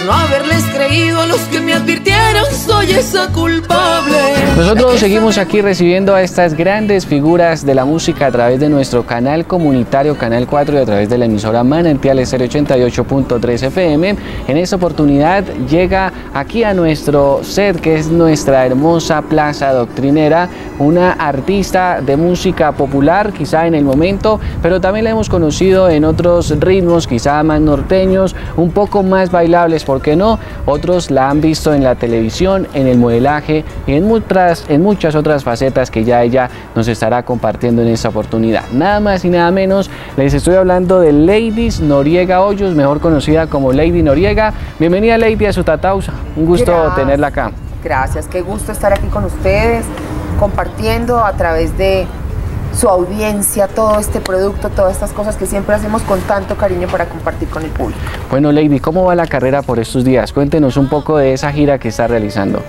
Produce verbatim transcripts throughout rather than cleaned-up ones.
no haberles creído a los que me advirtieron, soy esa culpable. Nosotros seguimos aquí recibiendo a estas grandes figuras de la música a través de nuestro canal comunitario Canal cuatro y a través de la emisora Manantial Estéreo ochenta y ocho punto tres F M. En esta oportunidad llega aquí a nuestro set, que es nuestra hermosa Plaza Doctrinera, una artista de música popular, quizá en el momento, pero también la hemos conocido en otros ritmos, quizá más norteños, un poco más bailables, ¿por qué no? Otros la han visto en la televisión, en el modelaje y en muchas, en muchas otras facetas que ya ella nos estará compartiendo en esta oportunidad. Nada más y nada menos, les estoy hablando de Leidis Noriega Hoyos, mejor conocida como Lady Noriega. Bienvenida, Lady, a su Tatausa. Un gusto Gracias. tenerla acá. Gracias, qué gusto estar aquí con ustedes, compartiendo a través de su audiencia todo este producto, todas estas cosas que siempre hacemos con tanto cariño para compartir con el público. Bueno, Lady, ¿cómo va la carrera por estos días? Cuéntenos un poco de esa gira que está realizando.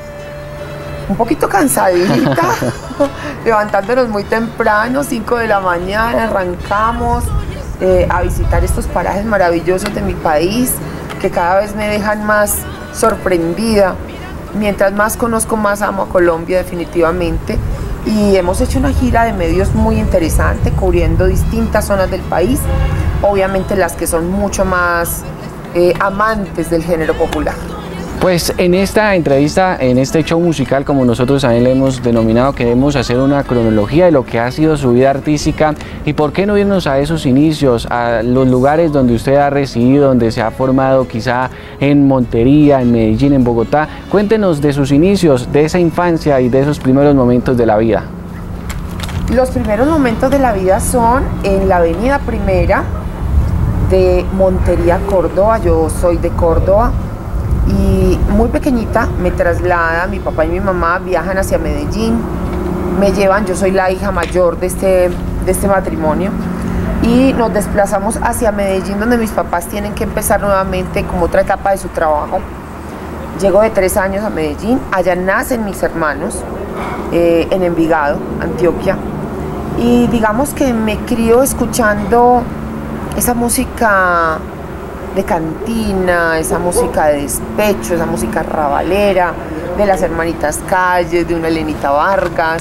Un poquito cansadita, levantándonos muy temprano, cinco de la mañana, arrancamos eh, a visitar estos parajes maravillosos de mi país, que cada vez me dejan más sorprendida. Mientras más conozco, más amo a Colombia, definitivamente. Y hemos hecho una gira de medios muy interesante, cubriendo distintas zonas del país, obviamente las que son mucho más eh, amantes del género popular. Pues en esta entrevista, en este show musical, como nosotros también le hemos denominado, queremos hacer una cronología de lo que ha sido su vida artística y por qué no irnos a esos inicios, a los lugares donde usted ha residido, donde se ha formado, quizá en Montería, en Medellín, en Bogotá. Cuéntenos de sus inicios, de esa infancia y de esos primeros momentos de la vida. Los primeros momentos de la vida son en la avenida Primera de Montería, Córdoba. Yo soy de Córdoba. Y muy pequeñita me traslada, mi papá y mi mamá viajan hacia Medellín, me llevan, yo soy la hija mayor de este, de este matrimonio, y nos desplazamos hacia Medellín, donde mis papás tienen que empezar nuevamente como otra etapa de su trabajo. Llego de tres años a Medellín, allá nacen mis hermanos, eh, en Envigado, Antioquia, y digamos que me crío escuchando esa música de cantina, esa música de despecho, esa música rabalera, de las hermanitas Calles, de una Elenita Vargas,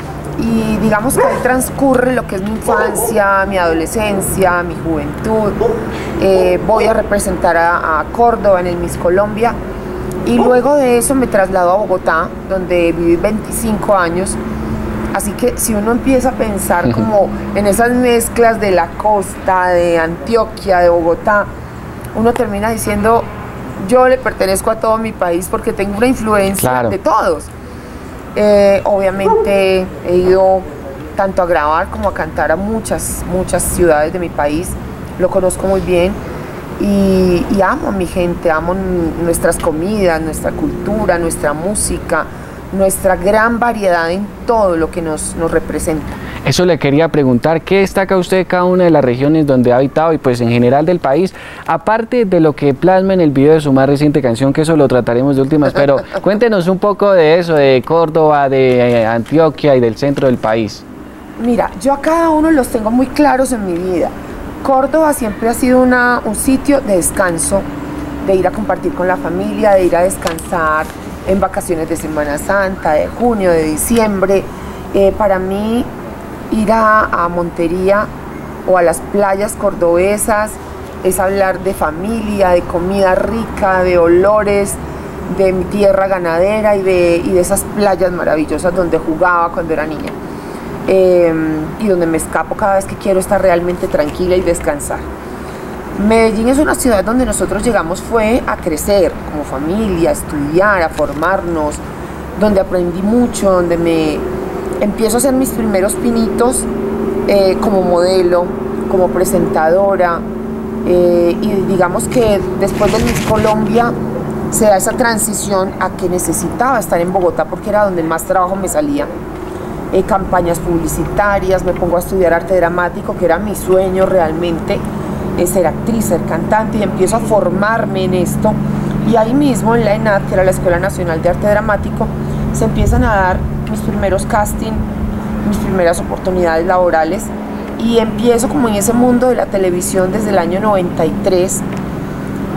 y digamos que ahí transcurre lo que es mi infancia, mi adolescencia, mi juventud. Eh, voy a representar a, a Córdoba en el Miss Colombia, y luego de eso me traslado a Bogotá, donde viví veinticinco años. Así que si uno empieza a pensar como en esas mezclas de la costa, de Antioquia, de Bogotá, uno termina diciendo, yo le pertenezco a todo mi país porque tengo una influencia, claro, de todos. Eh, obviamente he ido tanto a grabar como a cantar a muchas, muchas ciudades de mi país, lo conozco muy bien y, y amo a mi gente, amo nuestras comidas, nuestra cultura, nuestra música, nuestra gran variedad en todo lo que nos, nos representa. Eso le quería preguntar, ¿qué destaca usted de cada una de las regiones donde ha habitado y pues en general del país? Aparte de lo que plasma en el video de su más reciente canción, que eso lo trataremos de últimas, pero cuéntenos un poco de eso, de Córdoba, de Antioquia y del centro del país. Mira, yo a cada uno los tengo muy claros en mi vida. Córdoba siempre ha sido una, un sitio de descanso, de ir a compartir con la familia, de ir a descansar en vacaciones de Semana Santa, de junio, de diciembre. Eh, para mí, ir a, a Montería o a las playas cordobesas es hablar de familia, de comida rica, de olores, de mi tierra ganadera y de, y de esas playas maravillosas donde jugaba cuando era niña, eh, y donde me escapo cada vez que quiero estar realmente tranquila y descansar. Medellín es una ciudad donde nosotros llegamos fue a crecer como familia, a estudiar, a formarnos, donde aprendí mucho, donde me empiezo a hacer mis primeros pinitos eh, como modelo, como presentadora, eh, y digamos que después del Miss Colombia se da esa transición a que necesitaba estar en Bogotá porque era donde más trabajo me salía. Eh, campañas publicitarias, me pongo a estudiar arte dramático, que era mi sueño realmente, eh, ser actriz, ser cantante, y empiezo a formarme en esto. Y ahí mismo en la ENAD, que era la Escuela Nacional de Arte Dramático, se empiezan a dar mis primeros castings, mis primeras oportunidades laborales, y empiezo como en ese mundo de la televisión desde el año noventa y tres.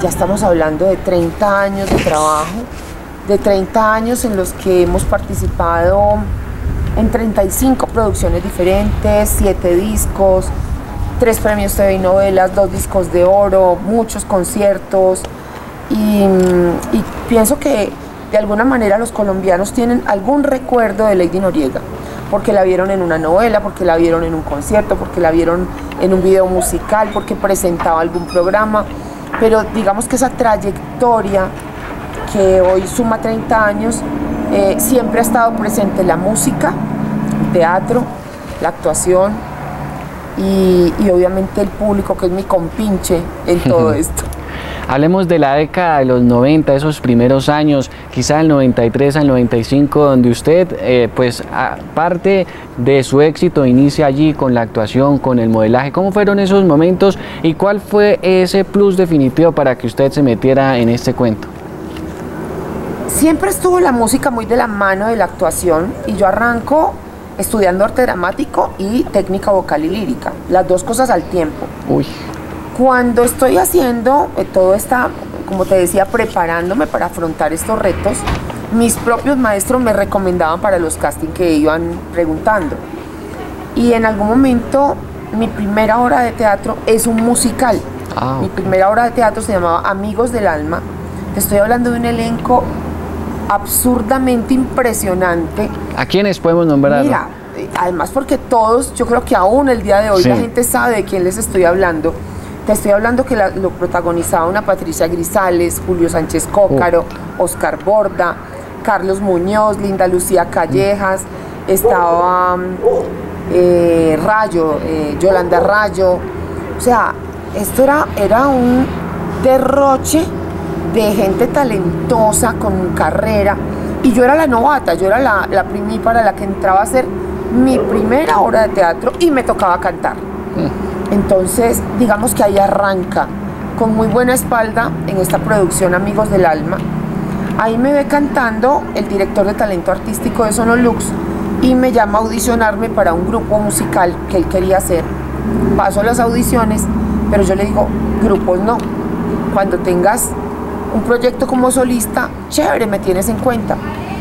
ya estamos hablando de treinta años de trabajo, de treinta años en los que hemos participado en treinta y cinco producciones diferentes, siete discos, tres premios T V y novelas, dos discos de oro, muchos conciertos, y, y pienso que de alguna manera los colombianos tienen algún recuerdo de Lady Noriega, porque la vieron en una novela, porque la vieron en un concierto, porque la vieron en un video musical, porque presentaba algún programa, pero digamos que esa trayectoria que hoy suma treinta años, eh, siempre ha estado presente la música, el teatro, la actuación y, y obviamente el público, que es mi compinche en todo esto. Hablemos de la década de los noventa, esos primeros años, quizá el noventa y tres al noventa y cinco, donde usted, eh, pues, aparte de su éxito, inicia allí con la actuación, con el modelaje. ¿Cómo fueron esos momentos y cuál fue ese plus definitivo para que usted se metiera en este cuento? Siempre estuvo la música muy de la mano de la actuación y yo arranco estudiando arte dramático y técnica vocal y lírica, las dos cosas al tiempo. Uy. Cuando estoy haciendo eh, todo esta, como te decía, preparándome para afrontar estos retos, mis propios maestros me recomendaban para los castings que iban preguntando. Y en algún momento, mi primera obra de teatro es un musical. Ah, okay. Mi primera obra de teatro se llamaba Amigos del Alma. Te estoy hablando de un elenco absurdamente impresionante. ¿A quiénes podemos nombrar? Mira, además porque todos, yo creo que aún el día de hoy, sí, la gente sabe de quién les estoy hablando. Te estoy hablando que la, lo protagonizaba una Patricia Grisales, Julio Sánchez Cócaro, oh. Oscar Borda, Carlos Muñoz, Linda Lucía Callejas, estaba eh, Rayo, eh, Yolanda Rayo. O sea, esto era, era un derroche de gente talentosa, con carrera, y yo era la novata, yo era la, la primípara, la que entraba a hacer mi primera obra de teatro y me tocaba cantar. Mm. Entonces, digamos que ahí arranca, con muy buena espalda, en esta producción Amigos del Alma. Ahí me ve cantando el director de talento artístico de Sonolux y me llama a audicionarme para un grupo musical que él quería hacer. Paso las audiciones, pero yo le digo, grupos no. Cuando tengas un proyecto como solista, chévere, me tienes en cuenta.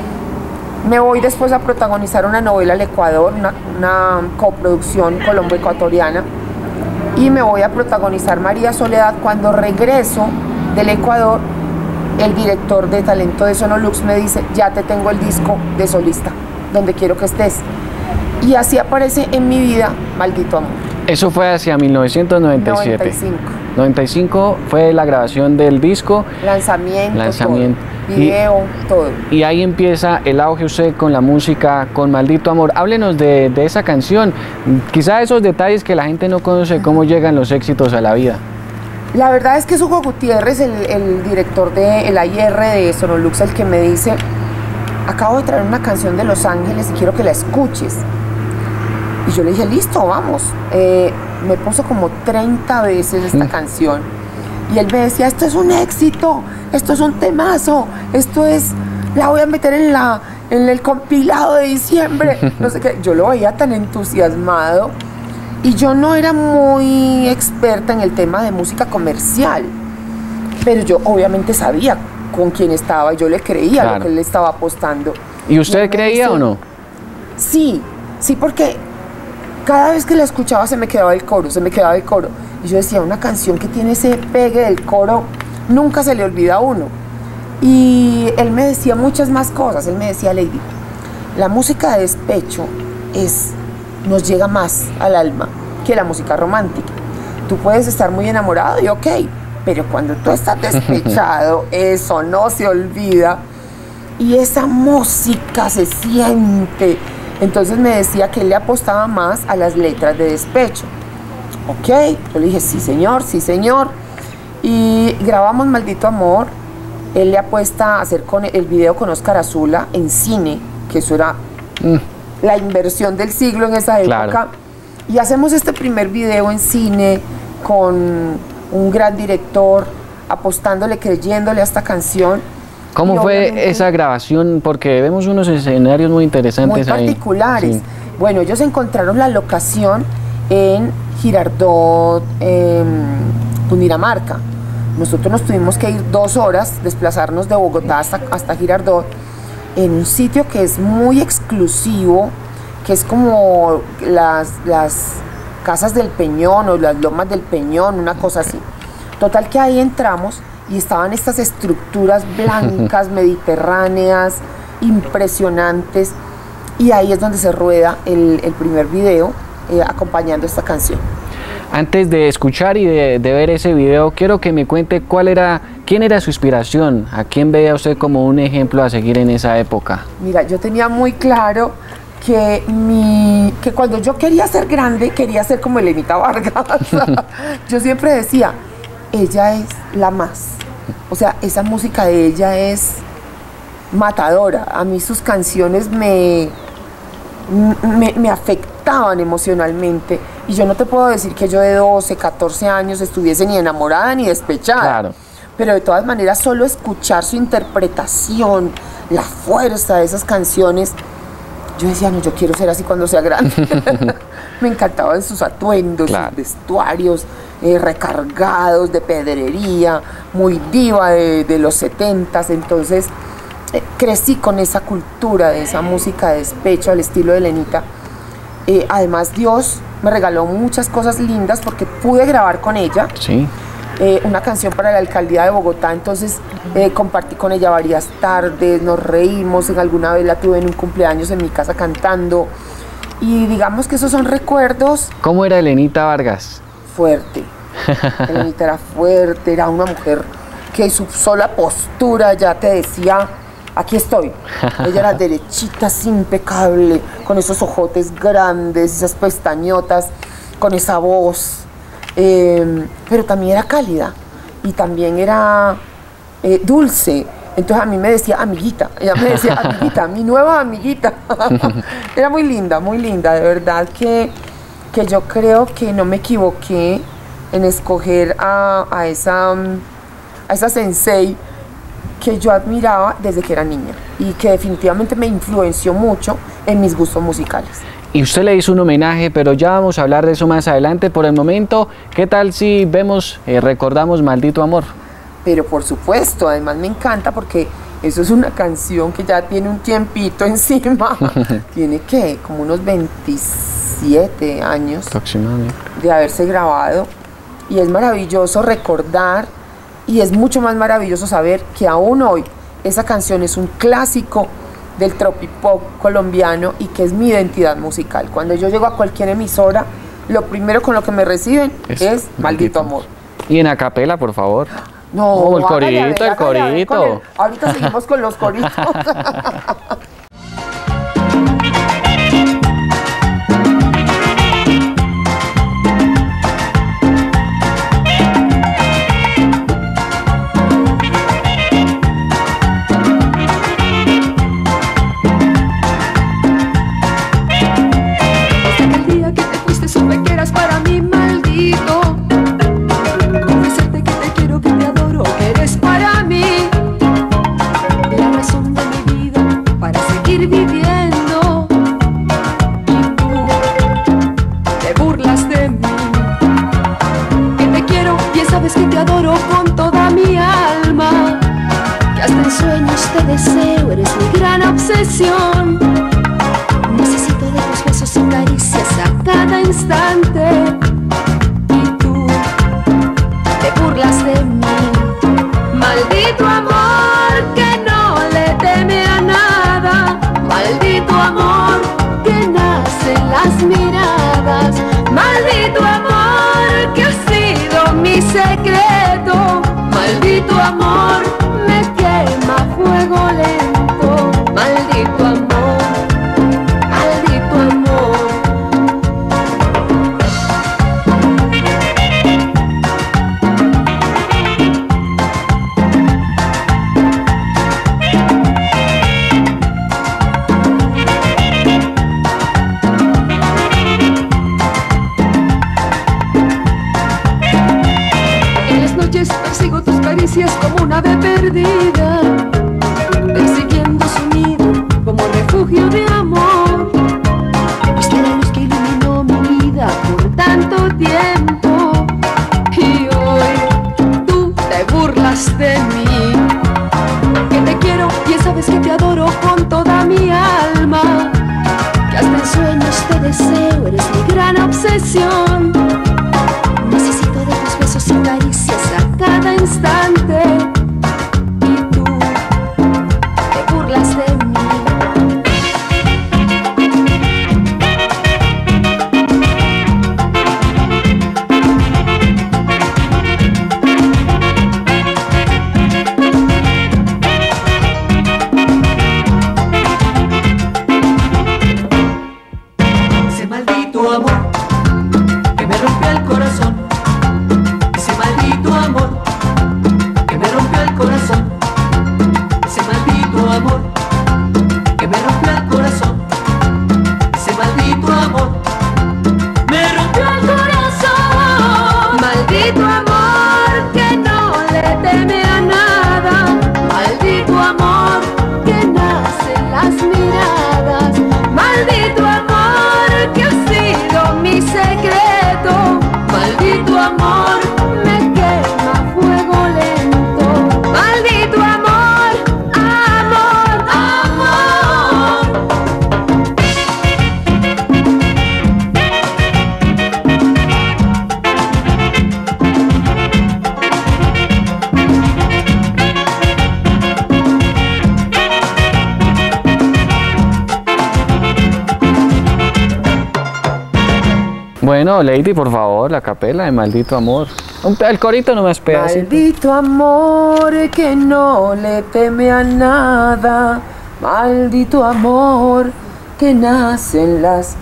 Me voy después a protagonizar una novela al Ecuador, una, una coproducción colombo-ecuatoriana, y me voy a protagonizar María Soledad. Cuando regreso del Ecuador, el director de talento de Sonolux me dice, ya te tengo el disco de solista, donde quiero que estés. Y así aparece en mi vida Maldito Amor. Eso fue hacia mil novecientos noventa y siete. noventa y cinco. noventa y cinco fue la grabación del disco. Lanzamiento, lanzamiento todo, video, y, todo. Y ahí empieza el auge usted con la música, con Maldito Amor. Háblenos de, de esa canción, quizá esos detalles que la gente no conoce, cómo llegan los éxitos a la vida. La verdad es que es Hugo Gutiérrez, el, el director de el A I R de Sonolux, el que me dice, acabo de traer una canción de Los Ángeles y quiero que la escuches. Y yo le dije, listo, vamos. Eh, me puso como treinta veces esta mm. canción. Y él me decía, esto es un éxito, esto es un temazo, esto es, la voy a meter en, la, en el compilado de diciembre. No sé qué. Yo lo veía tan entusiasmado. Y yo no era muy experta en el tema de música comercial. Pero yo obviamente sabía con quién estaba, yo le creía, claro, lo que él le estaba apostando. ¿Y usted y creía dice, o no? Sí, sí, porque cada vez que la escuchaba se me quedaba el coro, se me quedaba el coro. Y yo decía, una canción que tiene ese pegue del coro, nunca se le olvida a uno. Y él me decía muchas más cosas. Él me decía, Lady, la música de despecho es, nos llega más al alma que la música romántica. Tú puedes estar muy enamorado y ok, pero cuando tú estás despechado, eso no se olvida. Y esa música se siente. Entonces me decía que él le apostaba más a las letras de despecho. Ok, yo le dije, sí señor, sí señor. Y grabamos Maldito Amor. Él le apuesta a hacer con el video con Oscar Azula en cine, que eso era mm. la inversión del siglo en esa época. Claro. Y hacemos este primer video en cine con un gran director, apostándole, creyéndole a esta canción. ¿Cómo fue esa grabación? Porque vemos unos escenarios muy interesantes muy particulares. Ahí. Sí. Bueno, ellos encontraron la locación en Girardot, eh, Cundinamarca. nosotros nos tuvimos que ir dos horas, desplazarnos de Bogotá hasta, hasta Girardot, en un sitio que es muy exclusivo, que es como las, las casas del Peñón o las lomas del Peñón, una cosa así. Total que ahí entramos y estaban estas estructuras blancas, mediterráneas, impresionantes, y ahí es donde se rueda el, el primer video eh, acompañando esta canción. Antes de escuchar y de, de ver ese video, quiero que me cuente cuál era, quién era su inspiración, a quién veía usted como un ejemplo a seguir en esa época. Mira, yo tenía muy claro que, mi, que cuando yo quería ser grande, quería ser como Elenita Vargas. Yo siempre decía, ella es la más. O sea, esa música de ella es matadora. A mí sus canciones me, me, me afectaban emocionalmente. Y yo no te puedo decir que yo de doce, catorce años estuviese ni enamorada ni despechada. Claro. Pero de todas maneras, solo escuchar su interpretación, la fuerza de esas canciones, yo decía, no, yo quiero ser así cuando sea grande. Me encantaban sus atuendos, claro, sus vestuarios eh, recargados de pedrería, muy diva de, de los setentas. Entonces eh, crecí con esa cultura de esa música de despecho al estilo de Elenita. Eh, además, Dios me regaló muchas cosas lindas porque pude grabar con ella. Sí. Eh, una canción para la alcaldía de Bogotá, entonces eh, compartí con ella varias tardes, nos reímos, en alguna vez la tuve en un cumpleaños en mi casa cantando, y digamos que esos son recuerdos. ¿Cómo era Elenita Vargas? Fuerte. Elenita era fuerte, era una mujer que su sola postura ya te decía, aquí estoy. Ella era derechita, impecable, con esos ojotes grandes, esas pestañotas, con esa voz. Eh, pero también era cálida y también era eh, dulce. Entonces a mí me decía amiguita, ella me decía amiguita, mi nueva amiguita. Era muy linda, muy linda, de verdad que, que yo creo que no me equivoqué en escoger a, a, esa, a esa sensei que yo admiraba desde que era niña y que definitivamente me influenció mucho en mis gustos musicales. Y usted le hizo un homenaje, pero ya vamos a hablar de eso más adelante. Por el momento, ¿qué tal si vemos, eh, recordamos Maldito Amor? Pero por supuesto, además me encanta porque eso es una canción que ya tiene un tiempito encima. Tiene que como unos veintisiete años aproximadamente de haberse grabado. Y es maravilloso recordar, y es mucho más maravilloso saber que aún hoy esa canción es un clásico del tropipop colombiano y que es mi identidad musical. Cuando yo llego a cualquier emisora, lo primero con lo que me reciben es, es Maldito, Maldito Amor. Y en acapela, por favor. No, oh, el corito, hágale, hágale, el corito. El, ahorita seguimos con los coritos. Necesito de tus besos y caricias a cada instante. Y tú te burlas de mí. Maldito amor que no le teme a nada. Maldito amor que nace en las miradas. Maldito amor que ha sido mi secreto. Maldito amor me quema a fuego lento. Maldito amor, maldito amor. En las noches persigo tus caricias como una ave perdida, persiguiendo su nido como refugio de amor. Fuiste la luz que iluminó mi vida por tanto tiempo. Y hoy tú te burlas de mí. Que te quiero y sabes que te adoro con toda mi alma. Que hasta en sueños te deseo, eres mi gran obsesión. Necesito de tus besos y caricias a cada instante. Y tú te burlas de mí. Bueno, Lady, por favor, la capela de Maldito Amor. El corito no me espera. Maldito amor que no le teme a nada. Maldito amor que nace en las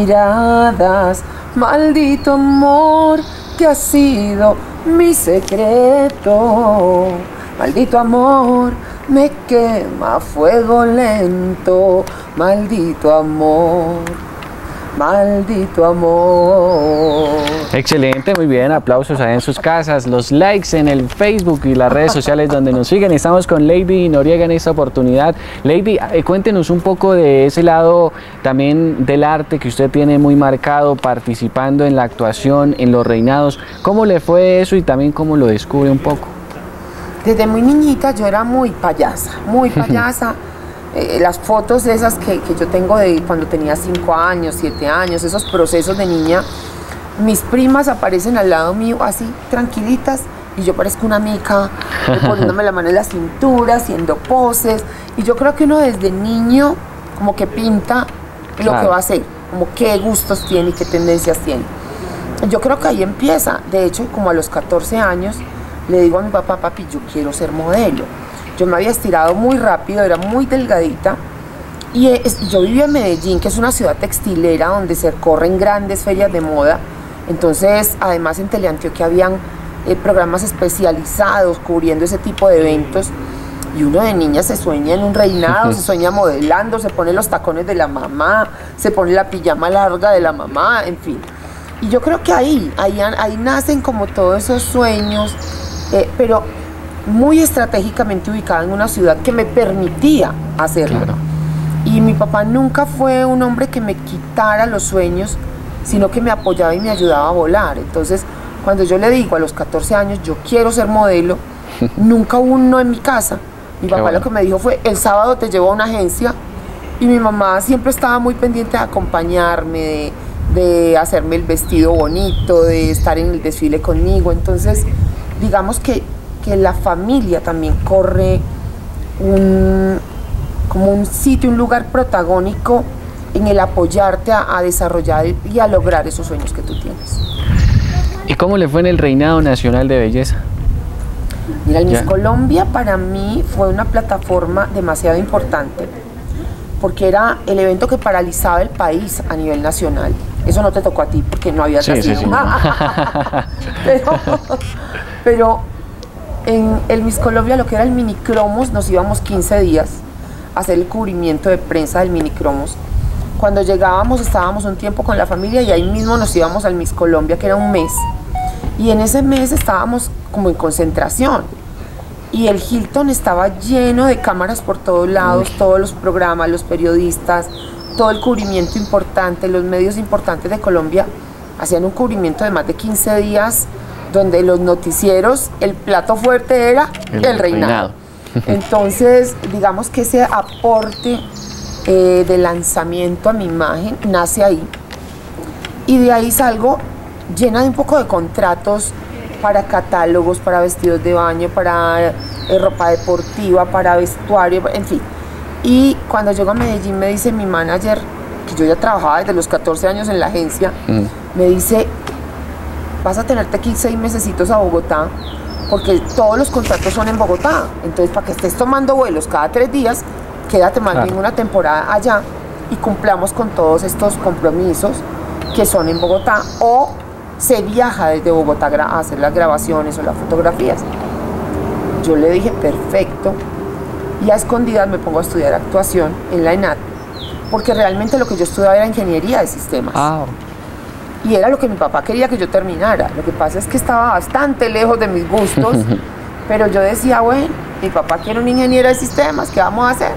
miradas. Maldito amor que ha sido mi secreto. Maldito amor me quema a fuego lento. Maldito amor. Maldito amor. Excelente, muy bien, aplausos ahí en sus casas, los likes en el Facebook y las redes sociales donde nos siguen. Estamos con Lady Noriega en esta oportunidad. Lady, eh, cuéntenos un poco de ese lado también del arte que usted tiene muy marcado, participando en la actuación, en los reinados. ¿Cómo le fue eso y también cómo lo descubre un poco? Desde muy niñita yo era muy payasa, muy payasa. Eh, las fotos esas que, que yo tengo de cuando tenía cinco años, siete años, esos procesos de niña, mis primas aparecen al lado mío así, tranquilitas, y yo parezco una mica, poniéndome la mano en la cintura, haciendo poses, y yo creo que uno desde niño como que pinta lo claro. que va a hacer, como qué gustos tiene y qué tendencias tiene. Yo creo que ahí empieza. De hecho, como a los catorce años, le digo a mi papá, papi, yo quiero ser modelo. Yo me había estirado muy rápido, era muy delgadita, y es, yo vivía en Medellín, que es una ciudad textilera donde se corren grandes ferias de moda. Entonces, además en Teleantioquia habían eh, programas especializados cubriendo ese tipo de eventos, y uno de niña se sueña en un reinado, se sueña modelando, se pone los tacones de la mamá, se pone la pijama larga de la mamá, en fin. Y yo creo que ahí, ahí, ahí nacen como todos esos sueños, eh, pero muy estratégicamente ubicada en una ciudad que me permitía hacerlo. Claro. Y mi papá nunca fue un hombre que me quitara los sueños, sino que me apoyaba y me ayudaba a volar. Entonces, cuando yo le digo a los catorce años, yo quiero ser modelo, nunca hubo un no en mi casa. Mi papá bueno. lo que me dijo fue, el sábado te llevo a una agencia, y mi mamá siempre estaba muy pendiente de acompañarme, de, de hacerme el vestido bonito, de estar en el desfile conmigo. Entonces, digamos que que la familia también corre un, como un sitio, un lugar protagónico en el apoyarte a, a desarrollar y a lograr esos sueños que tú tienes. ¿Y cómo le fue en el Reinado Nacional de Belleza? Mira, el Miss Colombia para mí fue una plataforma demasiado importante, porque era el evento que paralizaba el país a nivel nacional. Eso no te tocó a ti, porque no había sí, sí, sí. pero, pero en el Miss Colombia, lo que era el Minicromos, nos íbamos quince días a hacer el cubrimiento de prensa del Minicromos. Cuando llegábamos estábamos un tiempo con la familia y ahí mismo nos íbamos al Miss Colombia, que era un mes. Y en ese mes estábamos como en concentración. Y el Hilton estaba lleno de cámaras por todos lados, Uy. todos los programas, los periodistas, todo el cubrimiento importante, los medios importantes de Colombia hacían un cubrimiento de más de quince días donde los noticieros, el plato fuerte era el, el reinado. reinado. Entonces, digamos que ese aporte eh, de lanzamiento a mi imagen nace ahí. Y de ahí salgo llena de un poco de contratos para catálogos, para vestidos de baño, para eh, ropa deportiva, para vestuario, en fin. Y cuando llego a Medellín me dice mi manager, que yo ya trabajaba desde los catorce años en la agencia, mm. me dice, vas a tenerte que ir seis mesecitos a Bogotá, porque todos los contratos son en Bogotá. Entonces, para que estés tomando vuelos cada tres días, quédate más claro. bien una temporada allá y cumplamos con todos estos compromisos que son en Bogotá, o se viaja desde Bogotá a hacer las grabaciones o las fotografías. Yo le dije, perfecto, y a escondidas me pongo a estudiar actuación en la ENAD, porque realmente lo que yo estudiaba era ingeniería de sistemas. Ah. Y era lo que mi papá quería que yo terminara. Lo que pasa es que estaba bastante lejos de mis gustos, pero yo decía, bueno, mi papá quiere un ingeniero de sistemas, ¿qué vamos a hacer?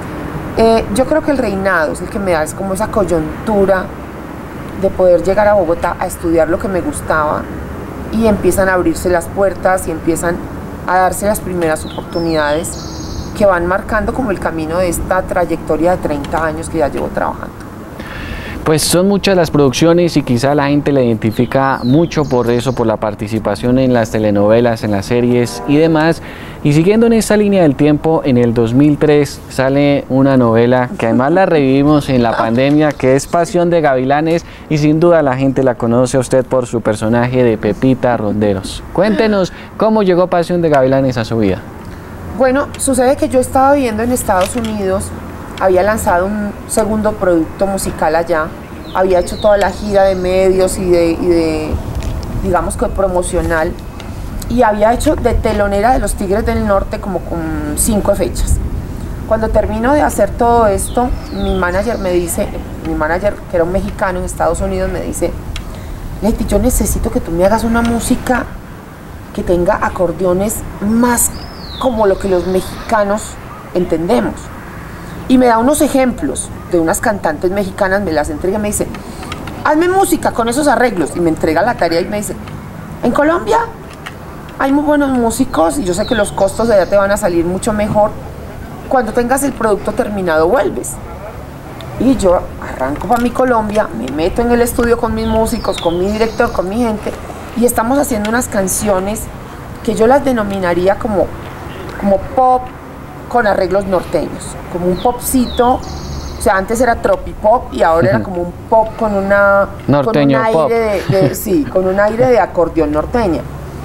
Eh, yo creo que el reinado es el que me da, es como esa coyuntura de poder llegar a Bogotá a estudiar lo que me gustaba, y empiezan a abrirse las puertas y empiezan a darse las primeras oportunidades que van marcando como el camino de esta trayectoria de treinta años que ya llevo trabajando. Pues son muchas las producciones y quizá la gente le identifica mucho por eso, por la participación en las telenovelas, en las series y demás. Y siguiendo en esta línea del tiempo, en el dos mil tres sale una novela que además la revivimos en la pandemia, que es Pasión de Gavilanes, y sin duda la gente la conoce a usted por su personaje de Pepita Ronderos. Cuéntenos cómo llegó Pasión de Gavilanes a su vida. Bueno, sucede que yo estaba viviendo en Estados Unidos, había lanzado un segundo producto musical allá, había hecho toda la gira de medios y de, y de digamos que promocional, y había hecho de telonera de los Tigres del Norte como con cinco fechas. Cuando termino de hacer todo esto, mi manager me dice, mi manager que era un mexicano en Estados Unidos, me dice, Leti, yo necesito que tú me hagas una música que tenga acordeones más como lo que los mexicanos entendemos. Y me da unos ejemplos de unas cantantes mexicanas, me las entrega y me dice, hazme música con esos arreglos. Y me entrega la tarea y me dice, en Colombia hay muy buenos músicos y yo sé que los costos de allá te van a salir mucho mejor. Cuando tengas el producto terminado, vuelves. Y yo arranco para mi Colombia, me meto en el estudio con mis músicos, con mi director, con mi gente, y estamos haciendo unas canciones que yo las denominaría como, como pop con arreglos norteños, como un popcito. O sea, antes era tropipop y ahora era como un pop con una norteño con un pop. aire de, de, sí, con un aire de acordeón norteña.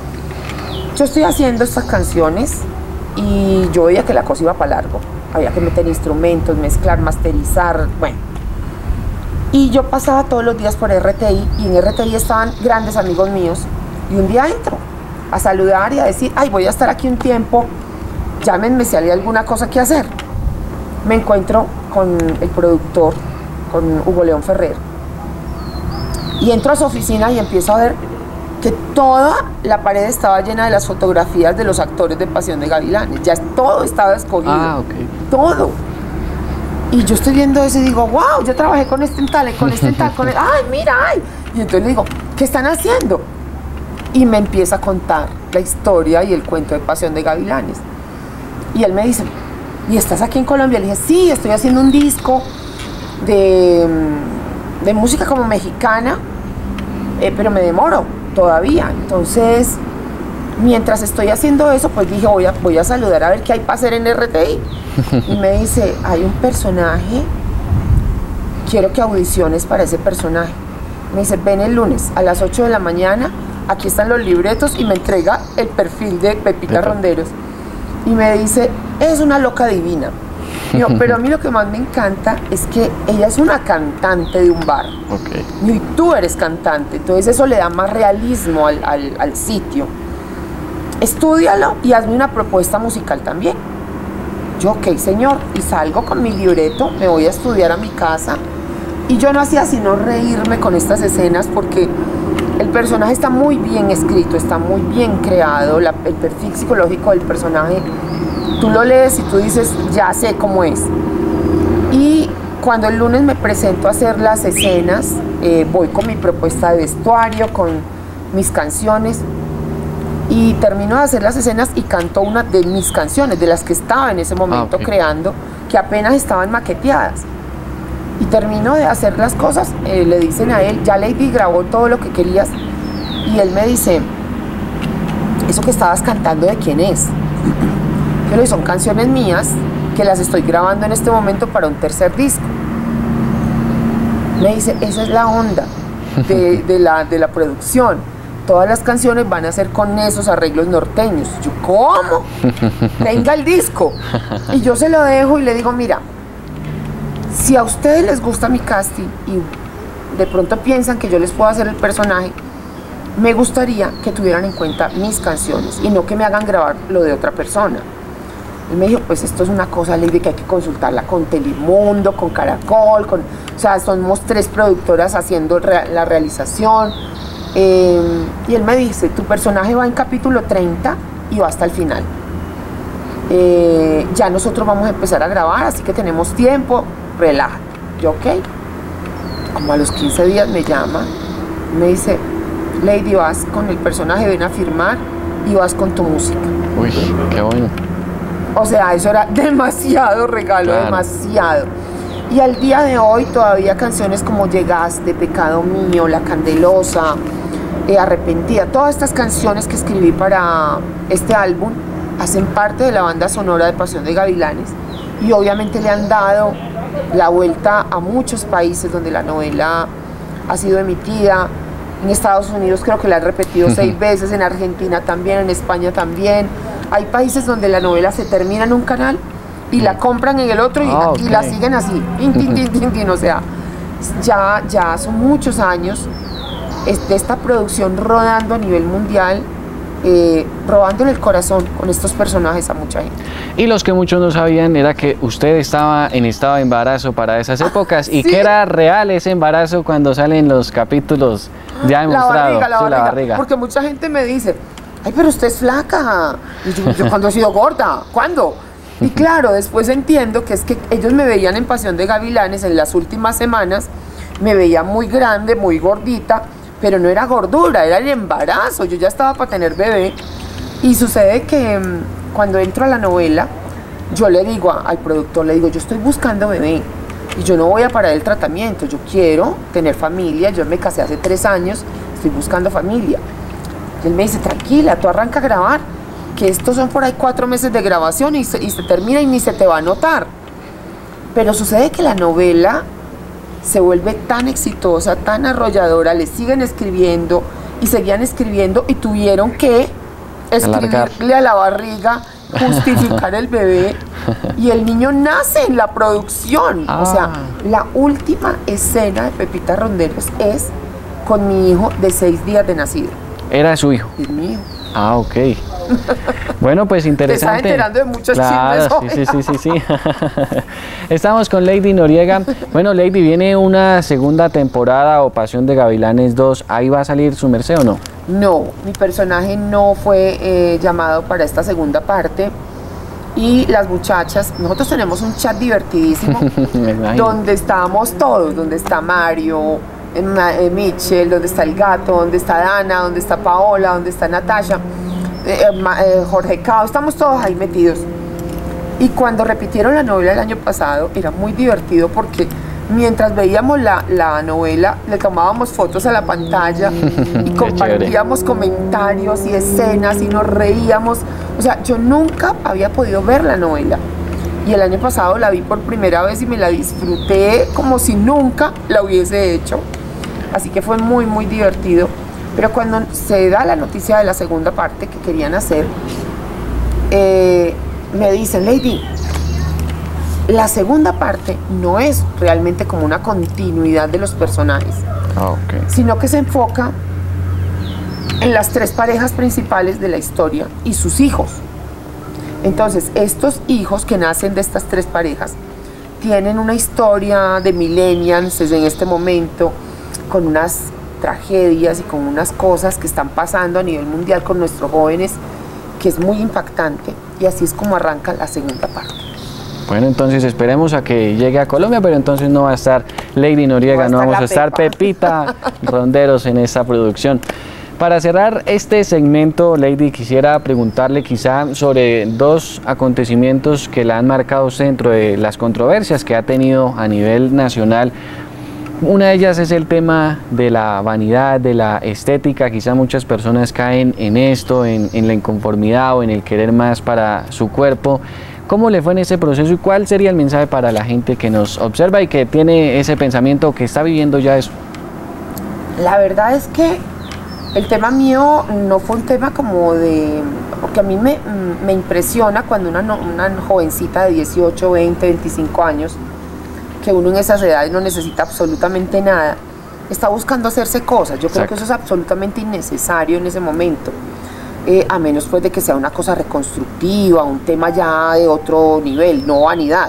Yo estoy haciendo estas canciones y yo veía que la cosa iba para largo. Había que meter instrumentos, mezclar, masterizar, bueno. Y yo pasaba todos los días por R T I, y en R T I estaban grandes amigos míos, y un día entro a saludar y a decir, ay, voy a estar aquí un tiempo, llámenme si hay alguna cosa que hacer. Me encuentro con el productor, con Hugo León Ferrer, y entro a su oficina y empiezo a ver que toda la pared estaba llena de las fotografías de los actores de Pasión de Gavilanes. Ya todo estaba escogido. Ah, okay. Todo. Y yo estoy viendo eso y digo, wow, yo trabajé con este en tal, con este en tal, con el, ay, mira, ay. Y entonces le digo, ¿qué están haciendo? Y me empieza a contar la historia y el cuento de Pasión de Gavilanes. Y él me dice, ¿y estás aquí en Colombia? Le dije, sí, estoy haciendo un disco de, de música como mexicana, eh, pero me demoro todavía. Entonces, mientras estoy haciendo eso, pues dije, voy a, voy a saludar a ver qué hay para hacer en R T I. Y me dice, hay un personaje, quiero que audiciones para ese personaje. Me dice, ven el lunes a las ocho de la mañana, aquí están los libretos, y me entrega el perfil de Pepita Ronderos. Y me dice, es una loca divina. Yo, pero a mí lo que más me encanta es que ella es una cantante de un bar. Okay. Y tú eres cantante, entonces eso le da más realismo al, al, al sitio. Estúdialo y hazme una propuesta musical también. Yo, ok, señor, y salgo con mi libreto, me voy a estudiar a mi casa. Y yo no hacía sino reírme con estas escenas porque el personaje está muy bien escrito, está muy bien creado, la, el perfil psicológico del personaje. Tú lo lees y tú dices, ya sé cómo es. Y cuando el lunes me presento a hacer las escenas, eh, voy con mi propuesta de vestuario, con mis canciones, Y termino de hacer las escenas y canto una de mis canciones, de las que estaba en ese momento Ah, okay. creando, que apenas estaban maqueteadas. Y termino de hacer las cosas, eh, le dicen a él, ya Lady grabó todo lo que querías. Y él me dice, ¿eso que estabas cantando de quién es? Yo le digo, son canciones mías que las estoy grabando en este momento para un tercer disco. Me dice, esa es la onda de, de, la, de la producción. Todas las canciones van a ser con esos arreglos norteños. Yo, ¿cómo? Venga el disco. Y yo se lo dejo y le digo, mira, si a ustedes les gusta mi casting y de pronto piensan que yo les puedo hacer el personaje, me gustaría que tuvieran en cuenta mis canciones y no que me hagan grabar lo de otra persona. Él me dijo, pues esto es una cosa, Lady, que hay que consultarla con Telemundo, con Caracol, con, o sea, somos tres productoras haciendo re la realización. Eh, y él me dice, tu personaje va en capítulo treinta y va hasta el final. Eh, ya nosotros vamos a empezar a grabar, así que tenemos tiempo, relájate. Yo, ok. Como a los quince días me llama, me dice, Lady, vas con el personaje, ven a firmar y vas con tu música. Uy, qué bueno. O sea, eso era demasiado regalo, claro. demasiado. Y al día de hoy todavía canciones como Llegaste, Pecado Mío, La Candelosa, eh, Arrepentida, todas estas canciones que escribí para este álbum hacen parte de la banda sonora de Pasión de Gavilanes y obviamente le han dado la vuelta a muchos países donde la novela ha sido emitida. En Estados Unidos creo que la han repetido seis veces, en Argentina también, en España también. Hay países donde la novela se termina en un canal y la compran en el otro y, oh, okay. y la siguen así, tin, tin, tin, tin, tin. O sea, ya, ya son muchos años de esta producción rodando a nivel mundial, eh, robándole el corazón con estos personajes a mucha gente. Y los que muchos no sabían era que usted estaba en estado de embarazo para esas épocas y ¿sí? que era real ese embarazo cuando salen los capítulos ya demostrado. La barriga, la, sí, barriga. la barriga. Porque mucha gente me dice, ay, pero usted es flaca. Y yo, yo ¿cuándo he sido gorda? ¿Cuándo? Y claro, después entiendo que es que ellos me veían en Pasión de Gavilanes en las últimas semanas, me veía muy grande, muy gordita, pero no era gordura, era el embarazo. Yo ya estaba para tener bebé. Y sucede que mmm, cuando entro a la novela, yo le digo a, al productor, le digo, yo estoy buscando bebé y yo no voy a parar el tratamiento, yo quiero tener familia, yo me casé hace tres años, estoy buscando familia. Y él me dice, tranquila, tú arranca a grabar, que estos son por ahí cuatro meses de grabación y se, y se termina y ni se te va a notar. Pero sucede que la novela se vuelve tan exitosa, tan arrolladora, le siguen escribiendo y seguían escribiendo y tuvieron que escribirle a la barriga, justificar el bebé y el niño nace en la producción. Ah. O sea, la última escena de Pepita Ronderos es con mi hijo de seis días de nacido. ¿Era su hijo? Es mi hijo. Ah, ok. Bueno, pues interesante. Te estás enterando de muchos claro, chismes sí, sí, sí, sí, sí. Estamos con Lady Noriega. Bueno, Lady, ¿viene una segunda temporada o Pasión de Gavilanes dos? ¿Ahí va a salir su merced o no? No, mi personaje no fue eh, llamado para esta segunda parte. Y las muchachas, nosotros tenemos un chat divertidísimo donde estamos todos, donde está Mario, eh, Michelle, donde está el gato, donde está Dana, donde está Paola, donde está Natasha, eh, eh, Jorge Cao, estamos todos ahí metidos. Y cuando repitieron la novela el año pasado, era muy divertido porque mientras veíamos la, la novela, le tomábamos fotos a la pantalla y compartíamos comentarios y escenas y nos reíamos. O sea, yo nunca había podido ver la novela y el año pasado la vi por primera vez y me la disfruté como si nunca la hubiese hecho. Así que fue muy, muy divertido. Pero cuando se da la noticia de la segunda parte que querían hacer, eh, me dicen, Lady, la segunda parte no es realmente como una continuidad de los personajes, oh, okay. sino que se enfoca en las tres parejas principales de la historia y sus hijos. Entonces, estos hijos que nacen de estas tres parejas tienen una historia de millennials en este momento, con unas tragedias y con unas cosas que están pasando a nivel mundial con nuestros jóvenes, que es muy impactante, y así es como arranca la segunda parte. Bueno, entonces esperemos a que llegue a Colombia, pero entonces no va a estar Lady Noriega, no, no vamos a estar Pepa. Pepita Ronderos en esta producción. Para cerrar este segmento, Lady, quisiera preguntarle quizá sobre dos acontecimientos que la han marcado dentro de las controversias que ha tenido a nivel nacional. Una de ellas es el tema de la vanidad, de la estética. Quizá muchas personas caen en esto, en, en la inconformidad o en el querer más para su cuerpo. ¿Cómo le fue en ese proceso y cuál sería el mensaje para la gente que nos observa y que tiene ese pensamiento, que está viviendo ya eso? La verdad es que el tema mío no fue un tema como de... porque a mí me, me impresiona cuando una, una jovencita de dieciocho, veinte, veinticinco años, que uno en esas edades no necesita absolutamente nada, está buscando hacerse cosas. Yo creo Exacto. que eso es absolutamente innecesario en ese momento, eh, a menos pues de que sea una cosa reconstructiva, un tema ya de otro nivel, no vanidad.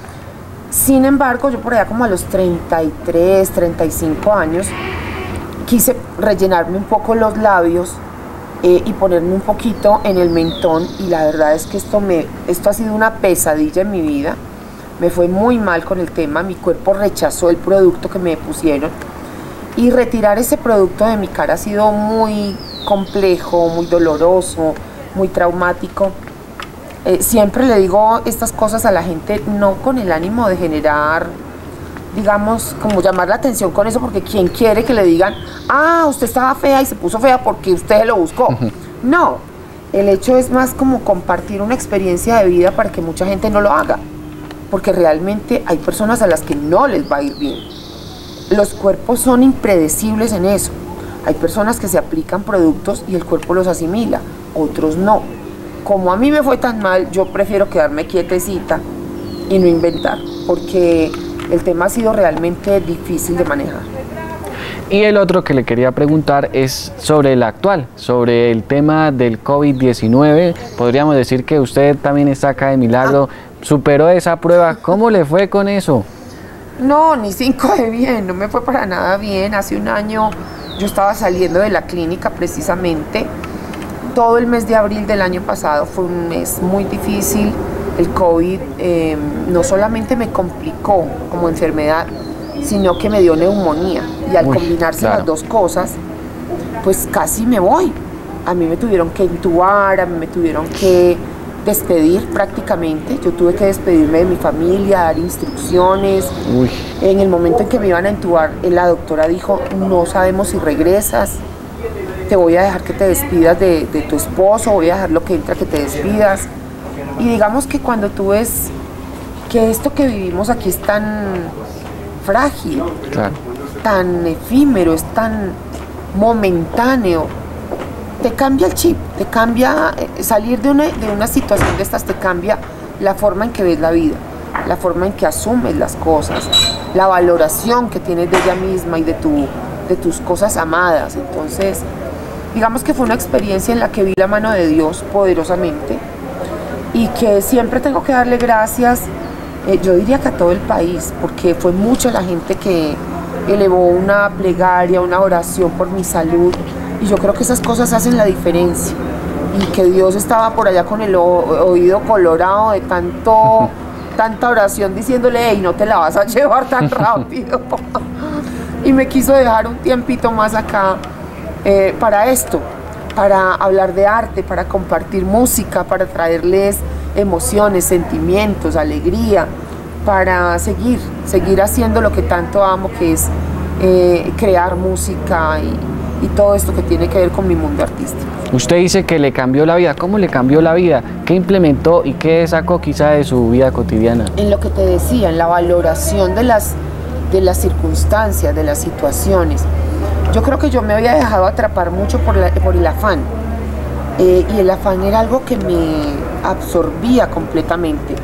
Sin embargo, yo por allá como a los treinta y tres, treinta y cinco años, quise rellenarme un poco los labios eh, y ponerme un poquito en el mentón, y la verdad es que esto, me, esto ha sido una pesadilla en mi vida. Me fue muy mal con el tema, mi cuerpo rechazó el producto que me pusieron, y retirar ese producto de mi cara ha sido muy complejo, muy doloroso, muy traumático. Eh, siempre le digo estas cosas a la gente, no con el ánimo de generar, digamos, como llamar la atención con eso, porque ¿quién quiere que le digan, ah, usted estaba fea y se puso fea porque usted lo buscó? Uh-huh. No, el hecho es más como compartir una experiencia de vida para que mucha gente no lo haga, porque realmente hay personas a las que no les va a ir bien. Los cuerpos son impredecibles en eso. Hay personas que se aplican productos y el cuerpo los asimila, otros no. Como a mí me fue tan mal, yo prefiero quedarme quietecita y no inventar, porque el tema ha sido realmente difícil de manejar. Y el otro que le quería preguntar es sobre el actual, sobre el tema del COVID diecinueve. Podríamos decir que usted también está acá de milagro, ah. superó esa prueba. ¿Cómo le fue con eso? No, ni cinco de bien, no me fue para nada bien. Hace un año yo estaba saliendo de la clínica precisamente. Todo el mes de abril del año pasado fue un mes muy difícil. El COVID eh, no solamente me complicó como enfermedad, sino que me dio neumonía. Y al Uy, combinarse claro. las dos cosas, pues casi me voy. A mí me tuvieron que intubar, a mí me tuvieron que despedir prácticamente. Yo tuve que despedirme de mi familia, dar instrucciones. Uy. En el momento en que me iban a intubar, la doctora dijo, no sabemos si regresas, te voy a dejar que te despidas de, de tu esposo, voy a dejar lo que entra que te despidas. Y digamos que cuando tú ves que esto que vivimos aquí es tan frágil, claro. tan efímero, es tan momentáneo, te cambia el chip, te cambia, salir de una, de una situación de estas te cambia la forma en que ves la vida, la forma en que asumes las cosas, la valoración que tienes de ella misma y de, tu, de tus cosas amadas. Entonces, digamos que fue una experiencia en la que vi la mano de Dios poderosamente, y que siempre tengo que darle gracias, eh, yo diría que a todo el país, porque fue mucha la gente que elevó una plegaria, una oración por mi salud, y yo creo que esas cosas hacen la diferencia, y que Dios estaba por allá con el oído colorado de tanto, tanta oración diciéndole, hey, no te la vas a llevar tan rápido, y me quiso dejar un tiempito más acá eh, para esto, para hablar de arte, para compartir música, para traerles emociones, sentimientos, alegría, para seguir, seguir haciendo lo que tanto amo, que es eh, crear música y, y todo esto que tiene que ver con mi mundo artístico. Usted dice que le cambió la vida. ¿Cómo le cambió la vida? ¿Qué implementó y qué sacó quizá de su vida cotidiana? En lo que te decía, en la valoración de las, de las circunstancias, de las situaciones. Yo creo que yo me había dejado atrapar mucho por, la, por el afán, eh, y el afán era algo que me absorbía completamente.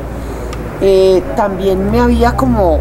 Eh, también me había como,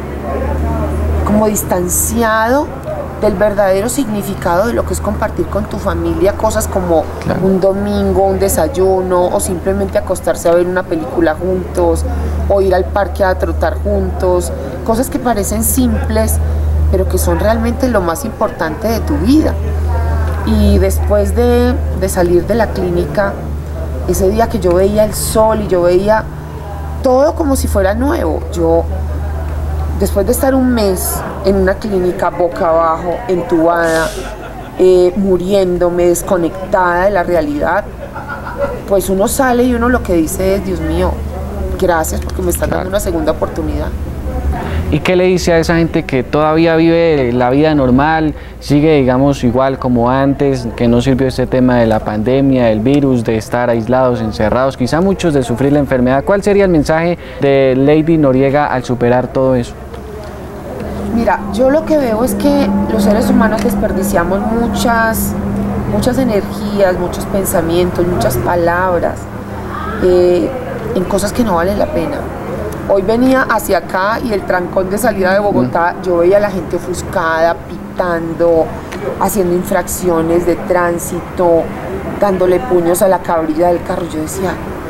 como distanciado del verdadero significado de lo que es compartir con tu familia cosas como claro. un domingo, un desayuno, o simplemente acostarse a ver una película juntos, o ir al parque a trotar juntos, cosas que parecen simples, pero que son realmente lo más importante de tu vida. Y después de, de salir de la clínica, ese día que yo veía el sol y yo veía todo como si fuera nuevo, yo, después de estar un mes en una clínica boca abajo, entubada, eh, muriéndome, desconectada de la realidad, pues uno sale y uno lo que dice es, Dios mío, gracias porque me están Claro. dando una segunda oportunidad. ¿Y qué le dice a esa gente que todavía vive la vida normal, sigue, digamos, igual como antes, que no sirvió este tema de la pandemia, del virus, de estar aislados, encerrados, quizá muchos de sufrir la enfermedad? ¿Cuál sería el mensaje de Lady Noriega al superar todo eso? Mira, yo lo que veo es que los seres humanos desperdiciamos muchas, muchas energías, muchos pensamientos, muchas palabras eh, en cosas que no valen la pena. Hoy venía hacia acá y el trancón de salida de Bogotá, mm. yo veía a la gente ofuscada, pitando, haciendo infracciones de tránsito, dándole puños a la cabrilla del carro. Yo decía,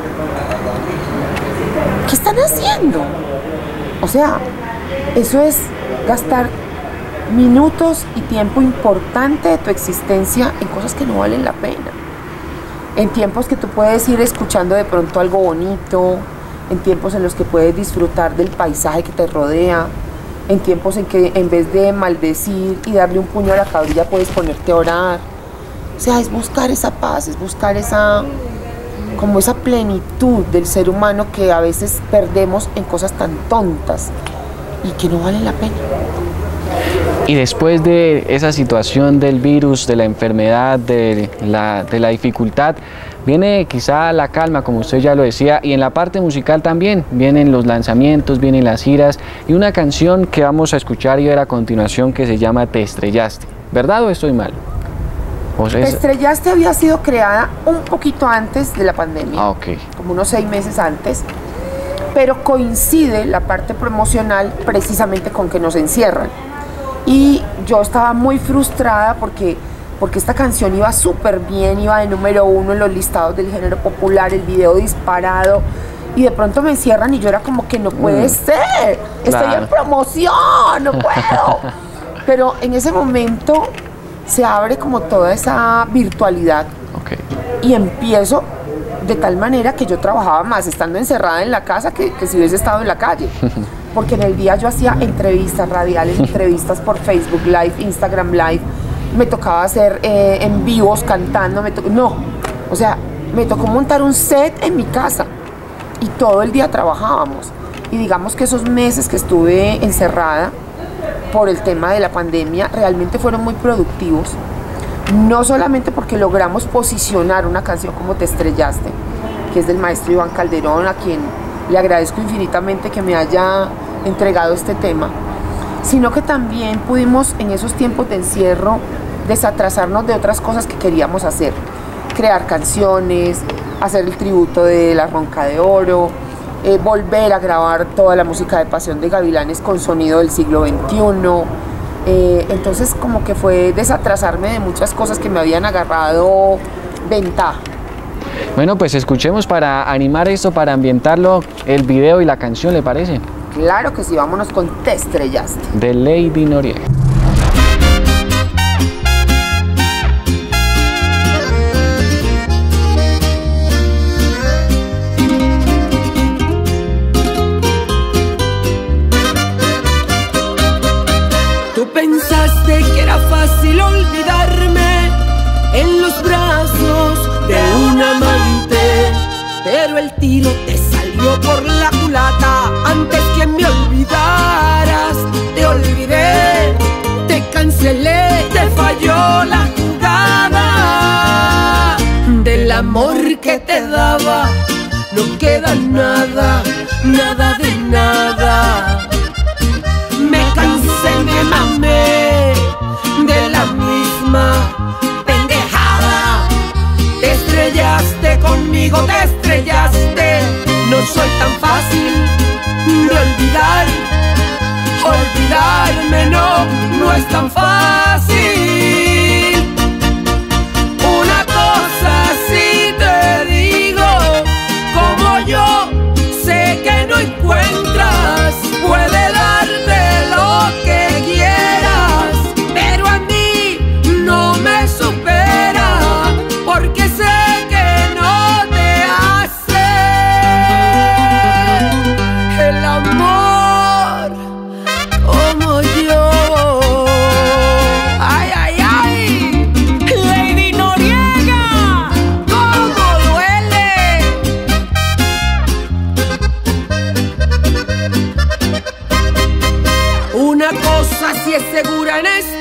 ¿qué están haciendo? O sea, eso es gastar minutos y tiempo importante de tu existencia en cosas que no valen la pena. En tiempos que tú puedes ir escuchando de pronto algo bonito, en tiempos en los que puedes disfrutar del paisaje que te rodea, en tiempos en que en vez de maldecir y darle un puño a la cabrilla puedes ponerte a orar. O sea, es buscar esa paz, es buscar esa, como esa plenitud del ser humano que a veces perdemos en cosas tan tontas y que no valen la pena. Y después de esa situación del virus, de la enfermedad, de la, de la dificultad, viene quizá la calma, como usted ya lo decía, y en la parte musical también, vienen los lanzamientos, vienen las giras, y una canción que vamos a escuchar y ver a continuación que se llama Te Estrellaste. ¿Verdad o estoy mal? O sea, Te es... Estrellaste había sido creada un poquito antes de la pandemia, ah, ok. como unos seis meses antes, pero coincide la parte promocional precisamente con que nos encierran. Y yo estaba muy frustrada porque, porque esta canción iba súper bien, iba de número uno en los listados del género popular, el video disparado, y de pronto me encierran y yo era como que no puede mm. ser, estoy claro. en promoción, no puedo. Pero en ese momento se abre como toda esa virtualidad, okay. y empiezo de tal manera que yo trabajaba más estando encerrada en la casa que, que si hubiese estado en la calle. Porque en el día yo hacía entrevistas radiales, entrevistas por Facebook Live, Instagram Live, me tocaba hacer eh, en vivos cantando, me no, o sea, me tocó montar un set en mi casa y todo el día trabajábamos. Y digamos que esos meses que estuve encerrada por el tema de la pandemia realmente fueron muy productivos, no solamente porque logramos posicionar una canción como Te Estrellaste, que es del maestro Iván Calderón, a quien le agradezco infinitamente que me haya entregado este tema, sino que también pudimos en esos tiempos de encierro desatrasarnos de otras cosas que queríamos hacer, crear canciones, hacer el tributo de La Ronca de Oro, eh, volver a grabar toda la música de Pasión de Gavilanes con sonido del siglo veintiuno, eh, entonces como que fue desatrasarme de muchas cosas que me habían agarrado ventaja. Bueno, pues escuchemos para animar esto, para ambientarlo, el video y la canción, ¿le parece? Claro que sí, vámonos con Te Estrellaste. De Lady Noriega. Tú pensaste que era fácil olvidarme en los brazos de un amante, pero el tiro te salió por la culata. Antes que me olvidaras, te olvidé, te cancelé, te falló la jugada. Del amor que te daba no queda nada, nada de nada. Me cansé, me mamé de la misma pendejada. Te estrellaste conmigo, te estrellaste. No soy tan fácil de olvidar. Olvidarme no, no es tan fácil. Una cosa sí te digo, como yo sé que no encuentras, puede darte lo que quieras, pero a mí no me supera, porque sé que no te hace el amor como yo.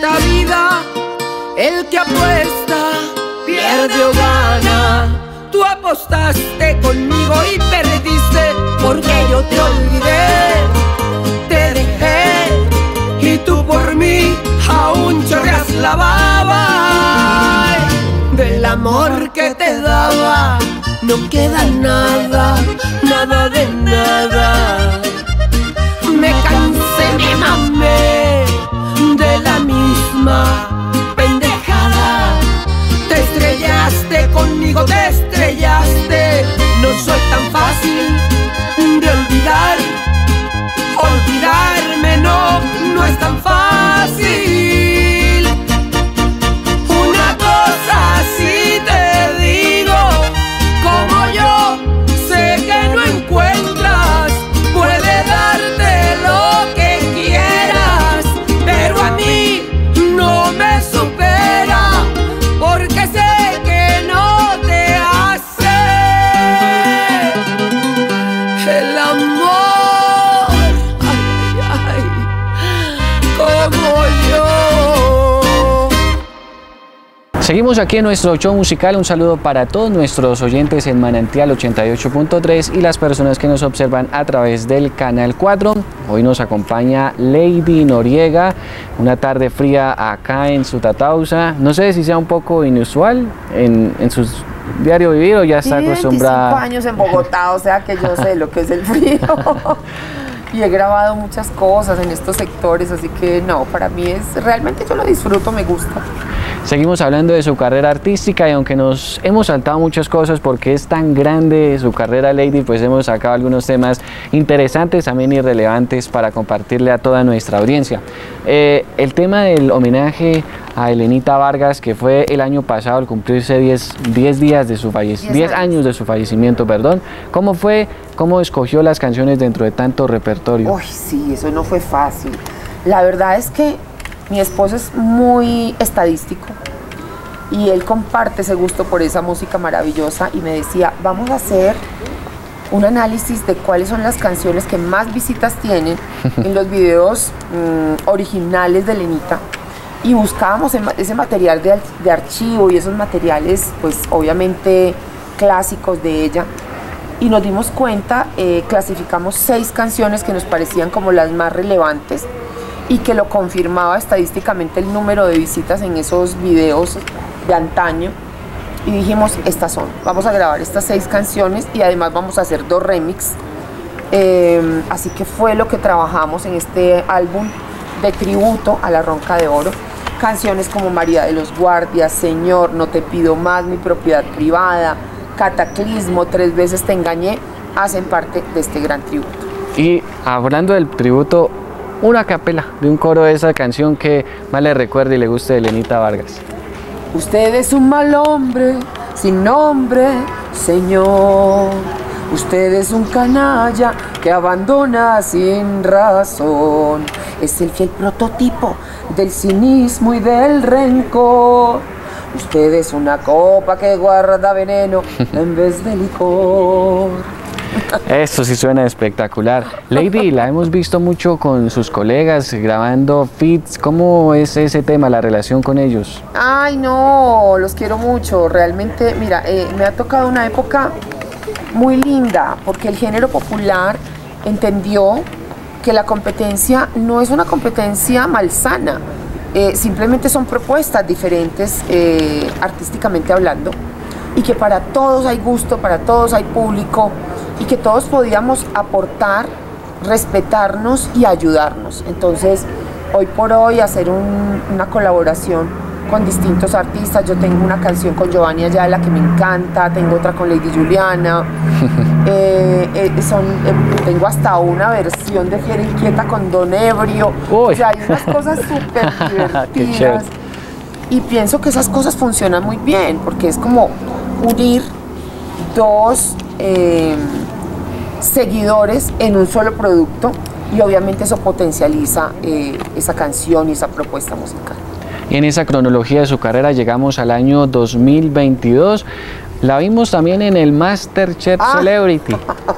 esta vida, el que apuesta pierde o gana. Tú apostaste conmigo y perdiste, porque yo te olvidé, te dejé, y tú por mí aún chorreas la baba. Del amor que te daba no queda nada, nada de nada. Me cansé, me mamé de la misma pendejada. Te estrellaste conmigo, te estrellaste. No soy tan fácil de olvidar. Olvidarme no, no es tan fácil. Una cosa sí te digo, como yo sé que no encuentras, puede darte lo que quieras, pero a mí no me supera, porque sé que no te hace el amor, ay, ay, como yo. Seguimos aquí en nuestro show musical. Un saludo para todos nuestros oyentes en Manantial ochenta y ocho punto tres y las personas que nos observan a través del Canal cuatro. Hoy nos acompaña Lady Noriega, una tarde fría acá en Sutatausa. No sé si sea un poco inusual en, en su diario vivir o ya está acostumbrada. veinticinco años en Bogotá, o sea que yo sé lo que es el frío. Y he grabado muchas cosas en estos sectores, así que no, para mí es, realmente yo lo disfruto, me gusta. Seguimos hablando de su carrera artística y aunque nos hemos saltado muchas cosas porque es tan grande su carrera, Lady, pues hemos sacado algunos temas interesantes, también irrelevantes para compartirle a toda nuestra audiencia. Eh, el tema del homenaje a Elenita Vargas, que fue el año pasado al cumplirse diez días de su fallecimiento, diez años de su fallecimiento, perdón. ¿Cómo fue? ¿Cómo escogió las canciones dentro de tanto repertorio? Uy, sí, eso no fue fácil. La verdad es que mi esposo es muy estadístico y él comparte ese gusto por esa música maravillosa y me decía, vamos a hacer un análisis de cuáles son las canciones que más visitas tienen en los videos mmm, originales de Elenita, y buscábamos ese material de, de archivo y esos materiales pues obviamente clásicos de ella, y nos dimos cuenta, eh, clasificamos seis canciones que nos parecían como las más relevantes y que lo confirmaba estadísticamente el número de visitas en esos videos de antaño, y dijimos, estas son, vamos a grabar estas seis canciones y además vamos a hacer dos remix, eh, así que fue lo que trabajamos en este álbum de tributo a la Ronca de Oro. Canciones como María de los Guardias, Señor, No te pido más, Mi propiedad privada, Cataclismo, Tres veces te engañé, hacen parte de este gran tributo. Y hablando del tributo, una capela de un coro de esa canción que más le recuerde y le guste de Elenita Vargas. Usted es un mal hombre, sin nombre, Señor. Usted es un canalla que abandona sin razón. Es el fiel prototipo del cinismo y del rencor. Usted es una copa que guarda veneno en vez de licor. Esto sí suena espectacular. Lady, la hemos visto mucho con sus colegas grabando feats. ¿Cómo es ese tema, la relación con ellos? Ay, no, los quiero mucho. Realmente, mira, eh, me ha tocado una época muy linda porque el género popular entendió que la competencia no es una competencia malsana. Eh, simplemente son propuestas diferentes eh, artísticamente hablando, y que para todos hay gusto, para todos hay público, y que todos podíamos aportar, respetarnos y ayudarnos. Entonces, hoy por hoy hacer un, una colaboración con distintos artistas. Yo tengo una canción con Giovanni Ayala que me encanta, tengo otra con Lady Juliana, eh, eh, son, eh, tengo hasta una versión de Fiera Inquieta con Don Ebrio. Uy. O sea, hay unas cosas súper divertidas, y pienso que esas cosas funcionan muy bien porque es como unir dos eh, seguidores en un solo producto, y obviamente eso potencializa eh, esa canción y esa propuesta musical. Y en esa cronología de su carrera llegamos al año dos mil veintidós. La vimos también en el MasterChef ah. Celebrity.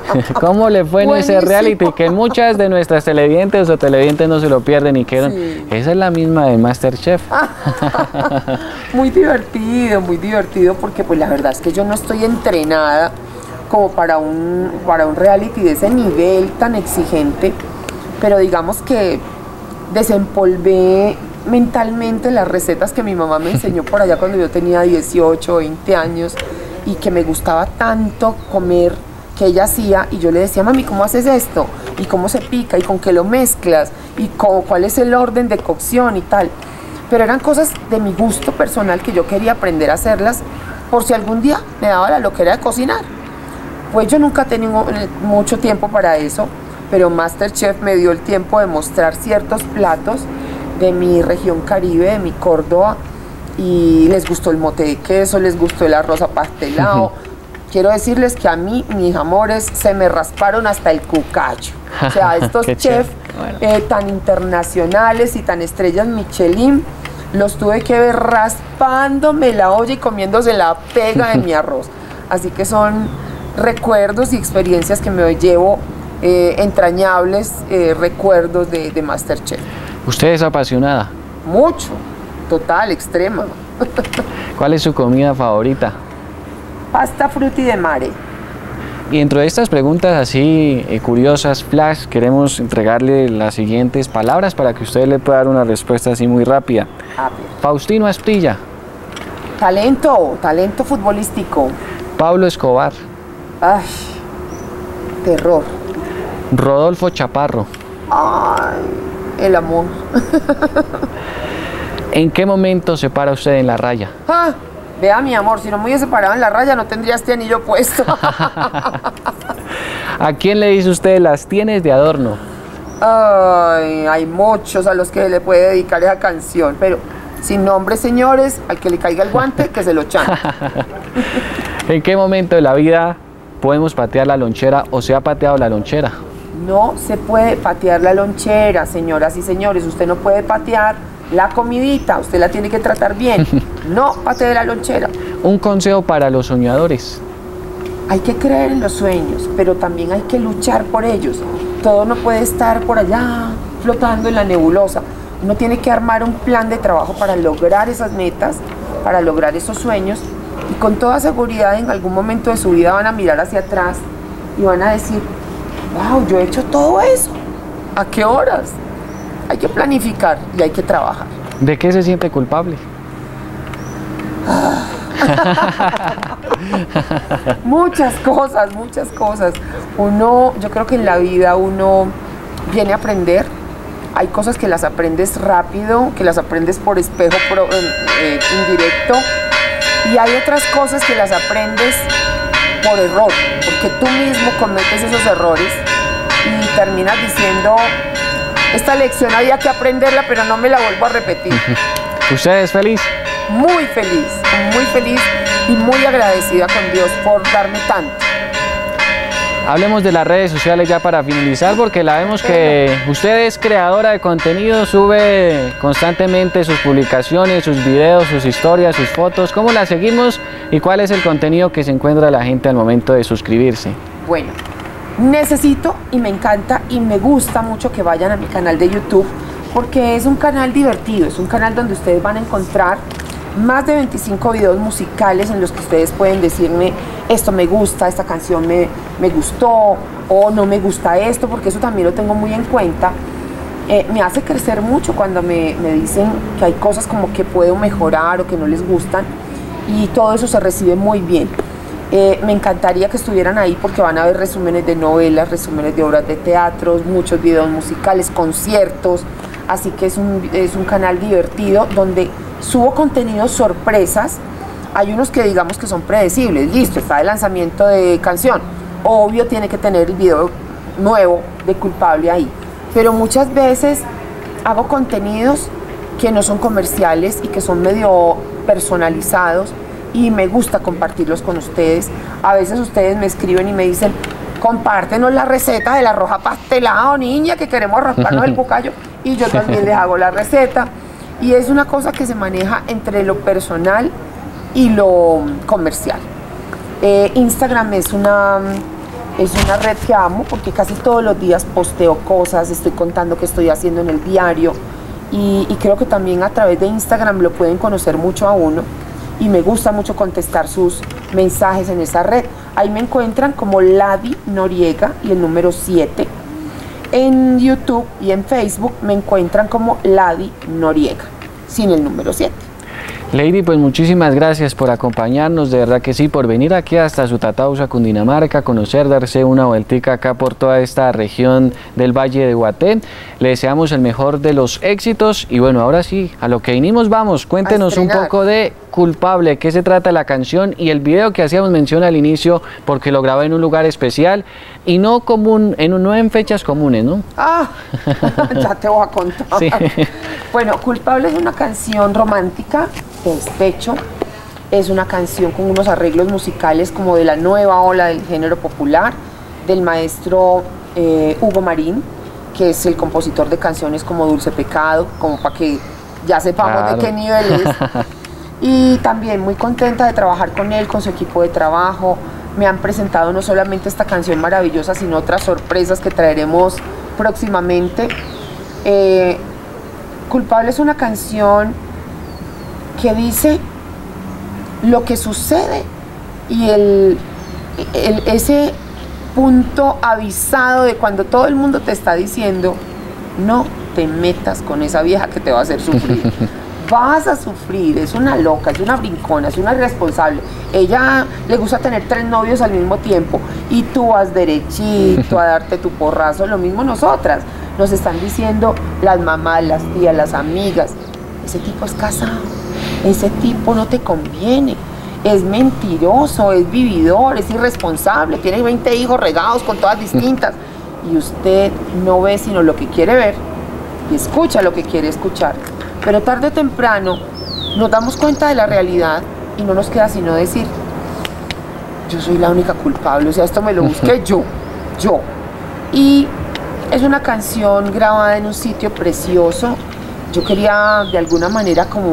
¿Cómo le fue en ese reality? Que muchas de nuestras televidentes o televidentes no se lo pierden y quedan. Sí. Esa es la misma de MasterChef. Muy divertido, muy divertido, porque pues la verdad es que yo no estoy entrenada como para un, para un reality de ese nivel tan exigente, pero digamos que desempolvé mentalmente las recetas que mi mamá me enseñó por allá cuando yo tenía dieciocho, veinte años, y que me gustaba tanto comer, que ella hacía, y yo le decía, mami, ¿cómo haces esto? ¿Y cómo se pica? ¿Y con qué lo mezclas? ¿Y cómo, cuál es el orden de cocción y tal? Pero eran cosas de mi gusto personal que yo quería aprender a hacerlas por si algún día me daba la loquera de cocinar. Pues yo nunca he tenido mucho tiempo para eso, pero MasterChef me dio el tiempo de mostrar ciertos platos de mi región Caribe, de mi Córdoba, y les gustó el mote de queso, les gustó el arroz apastelado. Quiero decirles que a mí, mis amores, se me rasparon hasta el cucayo. O sea, estos chefs bueno. eh, tan internacionales y tan estrellas Michelin, los tuve que ver raspándome la olla y comiéndose la pega de mi arroz. Así que son recuerdos y experiencias que me llevo, eh, entrañables eh, recuerdos de, de MasterChef. ¿Usted es apasionada? Mucho, total, extrema. ¿Cuál es su comida favorita? Pasta frutti de mare. Y dentro de estas preguntas así eh, curiosas, flash, queremos entregarle las siguientes palabras para que usted le pueda dar una respuesta así muy rápida. Faustino Asprilla. Talento, talento futbolístico. Pablo Escobar. Ay, terror. Rodolfo Chaparro. Ay, el amor. ¿En qué momento se para usted en la raya? Ah, vea, mi amor, si no me hubiese parado en la raya no tendría este anillo puesto. ¿A quién le dice usted las tienes de adorno? Ay, hay muchos a los que le puede dedicar esa canción, pero sin nombre, señores, al que le caiga el guante, que se lo chante. ¿En qué momento de la vida podemos patear la lonchera o se ha pateado la lonchera? No se puede patear la lonchera, señoras y señores. Usted no puede patear la comidita, usted la tiene que tratar bien. No patee la lonchera. Un consejo para los soñadores. Hay que creer en los sueños, pero también hay que luchar por ellos. Todo no puede estar por allá flotando en la nebulosa. Uno tiene que armar un plan de trabajo para lograr esas metas, para lograr esos sueños, y con toda seguridad en algún momento de su vida van a mirar hacia atrás y van a decir, wow, yo he hecho todo eso. ¿A qué horas? Hay que planificar y hay que trabajar. ¿De qué se siente culpable? Muchas cosas, muchas cosas. Uno, yo creo que en la vida uno viene a aprender. Hay cosas que las aprendes rápido, que las aprendes por espejo pro, eh, indirecto. Y hay otras cosas que las aprendes por error, porque tú mismo cometes esos errores y terminas diciendo, esta lección había que aprenderla, pero no me la vuelvo a repetir. ¿Usted es feliz? Muy feliz, muy feliz y muy agradecida con Dios por darme tanto. Hablemos de las redes sociales ya para finalizar, porque la vemos que usted es creadora de contenido, sube constantemente sus publicaciones, sus videos, sus historias, sus fotos. ¿Cómo la seguimos y cuál es el contenido que se encuentra la gente al momento de suscribirse? Bueno, necesito y me encanta y me gusta mucho que vayan a mi canal de YouTube, porque es un canal divertido, es un canal donde ustedes van a encontrar más de veinticinco videos musicales en los que ustedes pueden decirme esto me gusta, esta canción me, me gustó o no me gusta esto, porque eso también lo tengo muy en cuenta. Eh, me hace crecer mucho cuando me, me dicen que hay cosas como que puedo mejorar o que no les gustan, y todo eso se recibe muy bien. Eh, me encantaría que estuvieran ahí porque van a ver resúmenes de novelas, resúmenes de obras de teatro, muchos videos musicales, conciertos, así que es un, es un canal divertido donde subo contenidos sorpresas. Hay unos que digamos que son predecibles, listo, está el lanzamiento de canción, obvio tiene que tener el video nuevo de Culpable ahí, pero muchas veces hago contenidos que no son comerciales y que son medio personalizados y me gusta compartirlos con ustedes. A veces ustedes me escriben y me dicen, compártenos la receta del arroz pastelado, niña, que queremos rasparnos el cucayo, y yo también les hago la receta. Y es una cosa que se maneja entre lo personal y lo comercial. Eh, Instagram es una Es una red que amo porque casi todos los días posteo cosas, estoy contando qué estoy haciendo en el diario y, y creo que también a través de Instagram lo pueden conocer mucho a uno y me gusta mucho contestar sus mensajes en esa red. Ahí me encuentran como Lady Noriega y el número siete. En YouTube y en Facebook me encuentran como Lady Noriega, sin el número siete. Lady, pues muchísimas gracias por acompañarnos, de verdad que sí, por venir aquí hasta Sutatausa, Cundinamarca, conocer, darse una vueltica acá por toda esta región del Valle de Guaté. Le deseamos el mejor de los éxitos y bueno, ahora sí, a lo que vinimos vamos, cuéntenos un poco de Culpable, qué se trata la canción y el video que hacíamos mención al inicio, porque lo grabé en un lugar especial y no común, en, no en fechas comunes, ¿no? Ah, ya te voy a contar. Sí. Bueno, Culpable es una canción romántica, de despecho, es una canción con unos arreglos musicales como de la nueva ola del género popular, del maestro eh, Hugo Marín, que es el compositor de canciones como Dulce Pecado, como para que ya sepamos claro. de qué nivel es. Y también muy contenta de trabajar con él, con su equipo de trabajo. Me han presentado no solamente esta canción maravillosa, sino otras sorpresas que traeremos próximamente. Eh, Culpable es una canción que dice lo que sucede y el, el, ese punto avisado de cuando todo el mundo te está diciendo no te metas con esa vieja que te va a hacer sufrir. Vas a sufrir, es una loca, es una brincona, es una irresponsable. Ella le gusta tener tres novios al mismo tiempo y tú vas derechito a darte tu porrazo. Lo mismo nosotras, nos están diciendo las mamás, las tías, las amigas, ese tipo es casado, ese tipo no te conviene, es mentiroso, es vividor, es irresponsable, tiene veinte hijos regados con todas distintas y usted no ve sino lo que quiere ver y escucha lo que quiere escuchar. Pero tarde o temprano nos damos cuenta de la realidad y no nos queda sino decir, yo soy la única culpable, o sea, esto me lo busqué yo, yo. Y es una canción grabada en un sitio precioso. Yo quería de alguna manera como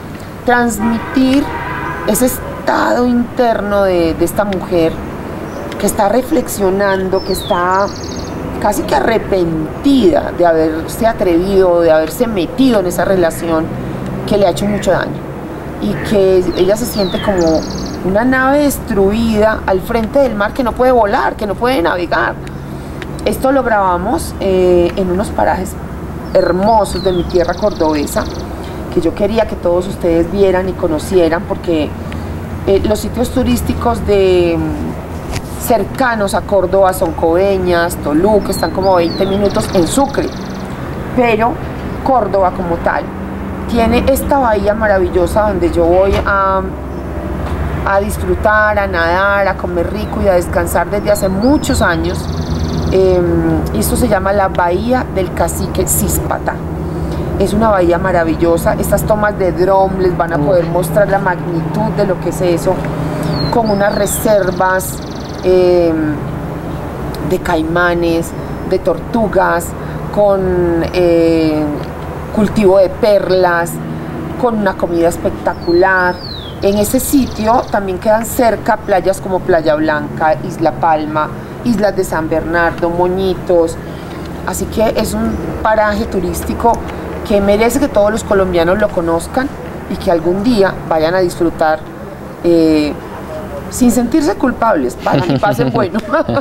transmitir ese estado interno de, de esta mujer que está reflexionando, que está casi que arrepentida de haberse atrevido, de haberse metido en esa relación que le ha hecho mucho daño y que ella se siente como una nave destruida al frente del mar que no puede volar, que no puede navegar. Esto lo grabamos eh, en unos parajes hermosos de mi tierra cordobesa que yo quería que todos ustedes vieran y conocieran porque eh, los sitios turísticos de cercanos a Córdoba son Coveñas, Toluca, están como veinte minutos en Sucre, pero Córdoba como tal tiene esta bahía maravillosa donde yo voy a, a disfrutar, a nadar, a comer rico y a descansar desde hace muchos años. Eh, esto se llama la Bahía del Cacique Císpata. Es una bahía maravillosa, estas tomas de dron les van a poder mostrar la magnitud de lo que es eso, con unas reservas Eh, de caimanes, de tortugas, con eh, cultivo de perlas, con una comida espectacular. En ese sitio también quedan cerca playas como Playa Blanca, Isla Palma, Islas de San Bernardo, Moñitos. Así que es un paraje turístico que merece que todos los colombianos lo conozcan y que algún día vayan a disfrutar eh, sin sentirse culpables, para que pasen bueno.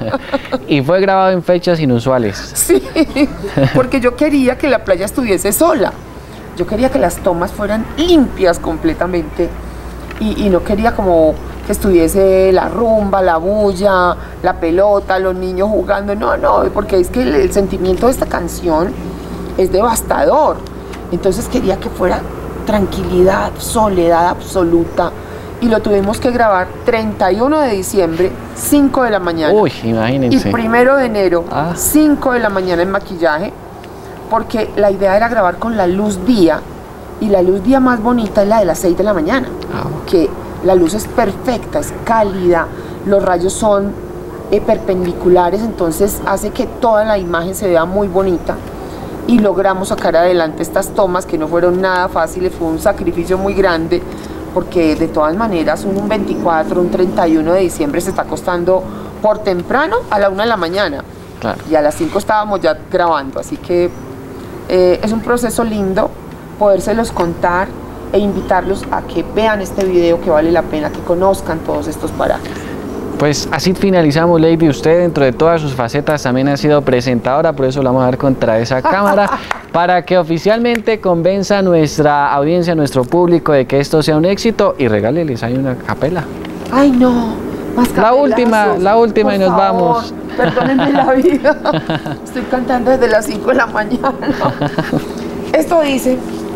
Y fue grabado en fechas inusuales. Sí, porque yo quería que la playa estuviese sola. Yo quería que las tomas fueran limpias completamente y, y no quería como que estuviese la rumba, la bulla, la pelota, los niños jugando. No, no, porque es que el, el sentimiento de esta canción es devastador. Entonces quería que fuera tranquilidad, soledad absoluta. Y lo tuvimos que grabar treinta y uno de diciembre, cinco de la mañana. Uy, imagínense. Y primero de enero, ah. cinco de la mañana en maquillaje, porque la idea era grabar con la luz día, y la luz día más bonita es la de las seis de la mañana, ah. que la luz es perfecta, es cálida, los rayos son eh, perpendiculares, entonces hace que toda la imagen se vea muy bonita. Y logramos sacar adelante estas tomas que no fueron nada fáciles, fue un sacrificio muy grande, porque de todas maneras un veinticuatro, un treinta y uno de diciembre se está acostando por temprano a la una de la mañana. Claro. Y a las cinco estábamos ya grabando, así que eh, es un proceso lindo podérselos contar e invitarlos a que vean este video, que vale la pena que conozcan todos estos parajes. Pues así finalizamos, Lady. Usted, dentro de todas sus facetas, también ha sido presentadora, por eso la vamos a ver contra esa cámara, para que oficialmente convenza a nuestra audiencia, a nuestro público, de que esto sea un éxito, y regáleles ahí una capela. ¡Ay, no! Más La última, la última y nos favor, vamos. Perdónenme la vida. Estoy cantando desde las cinco de la mañana. Esto dice: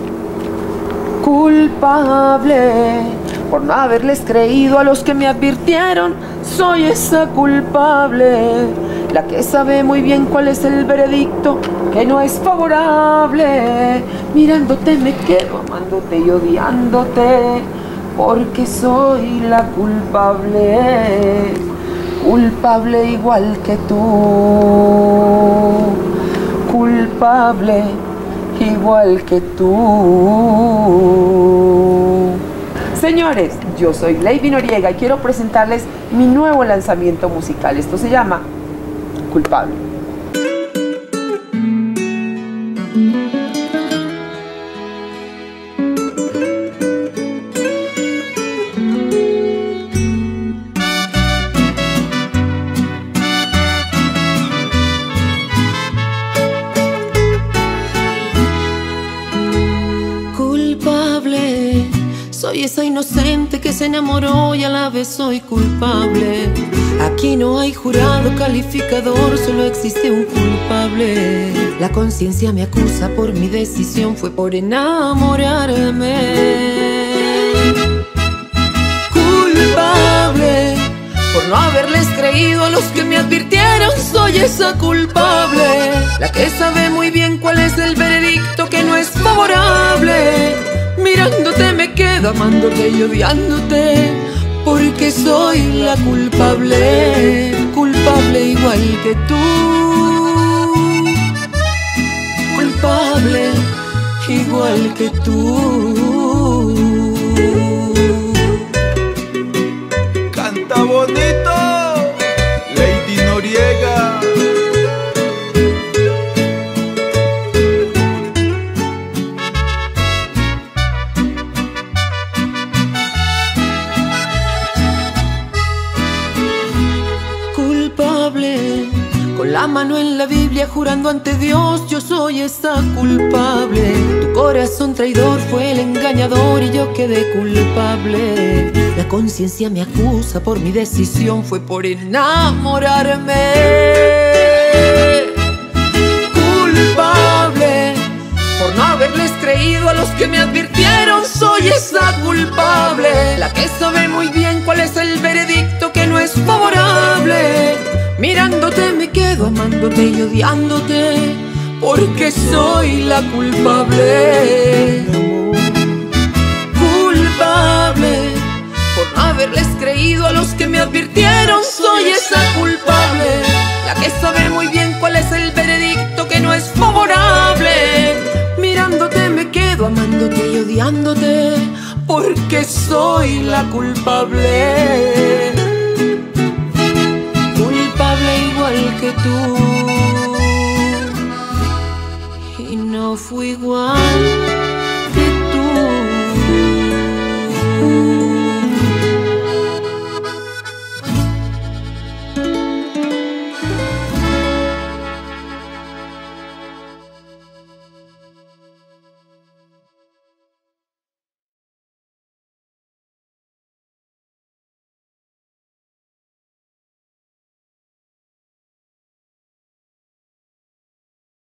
culpable por no haberles creído a los que me advirtieron. Soy esa culpable, la que sabe muy bien cuál es el veredicto, que no es favorable. Mirándote me quedo, amándote y odiándote, porque soy la culpable, culpable igual que tú, culpable igual que tú. Señores, yo soy Lady Noriega y quiero presentarles mi nuevo lanzamiento musical. Esto se llama Culpable. Soy esa inocente que se enamoró y a la vez soy culpable. Aquí no hay jurado calificador, solo existe un culpable. La conciencia me acusa por mi decisión, fue por enamorarme. Culpable por no haberles creído a los que me advirtieron. Soy esa culpable, la que sabe muy bien cuál es el veredicto, que no es favorable. Mirándote me quedo, amándote y odiándote, porque soy la culpable, culpable igual que tú, culpable igual que tú. Canta bonito, Lady Noriega. Con la mano en la Biblia jurando ante Dios, yo soy esa culpable. Tu corazón traidor fue el engañador y yo quedé culpable. La conciencia me acusa por mi decisión, fue por enamorarme. Culpable por no haberles creído a los que me advirtieron. Soy esa culpable, la que sabe muy bien cuál es el veredicto, que no es favorable. Mirándote me quedo, amándote y odiándote, porque soy la culpable. Culpable por no haberles creído a los que me advirtieron. Soy esa culpable, la que sabe muy bien cuál es el veredicto, que no es favorable. Mirándote me quedo, amándote y odiándote, porque soy la culpable. Igual que tú, y no fui igual.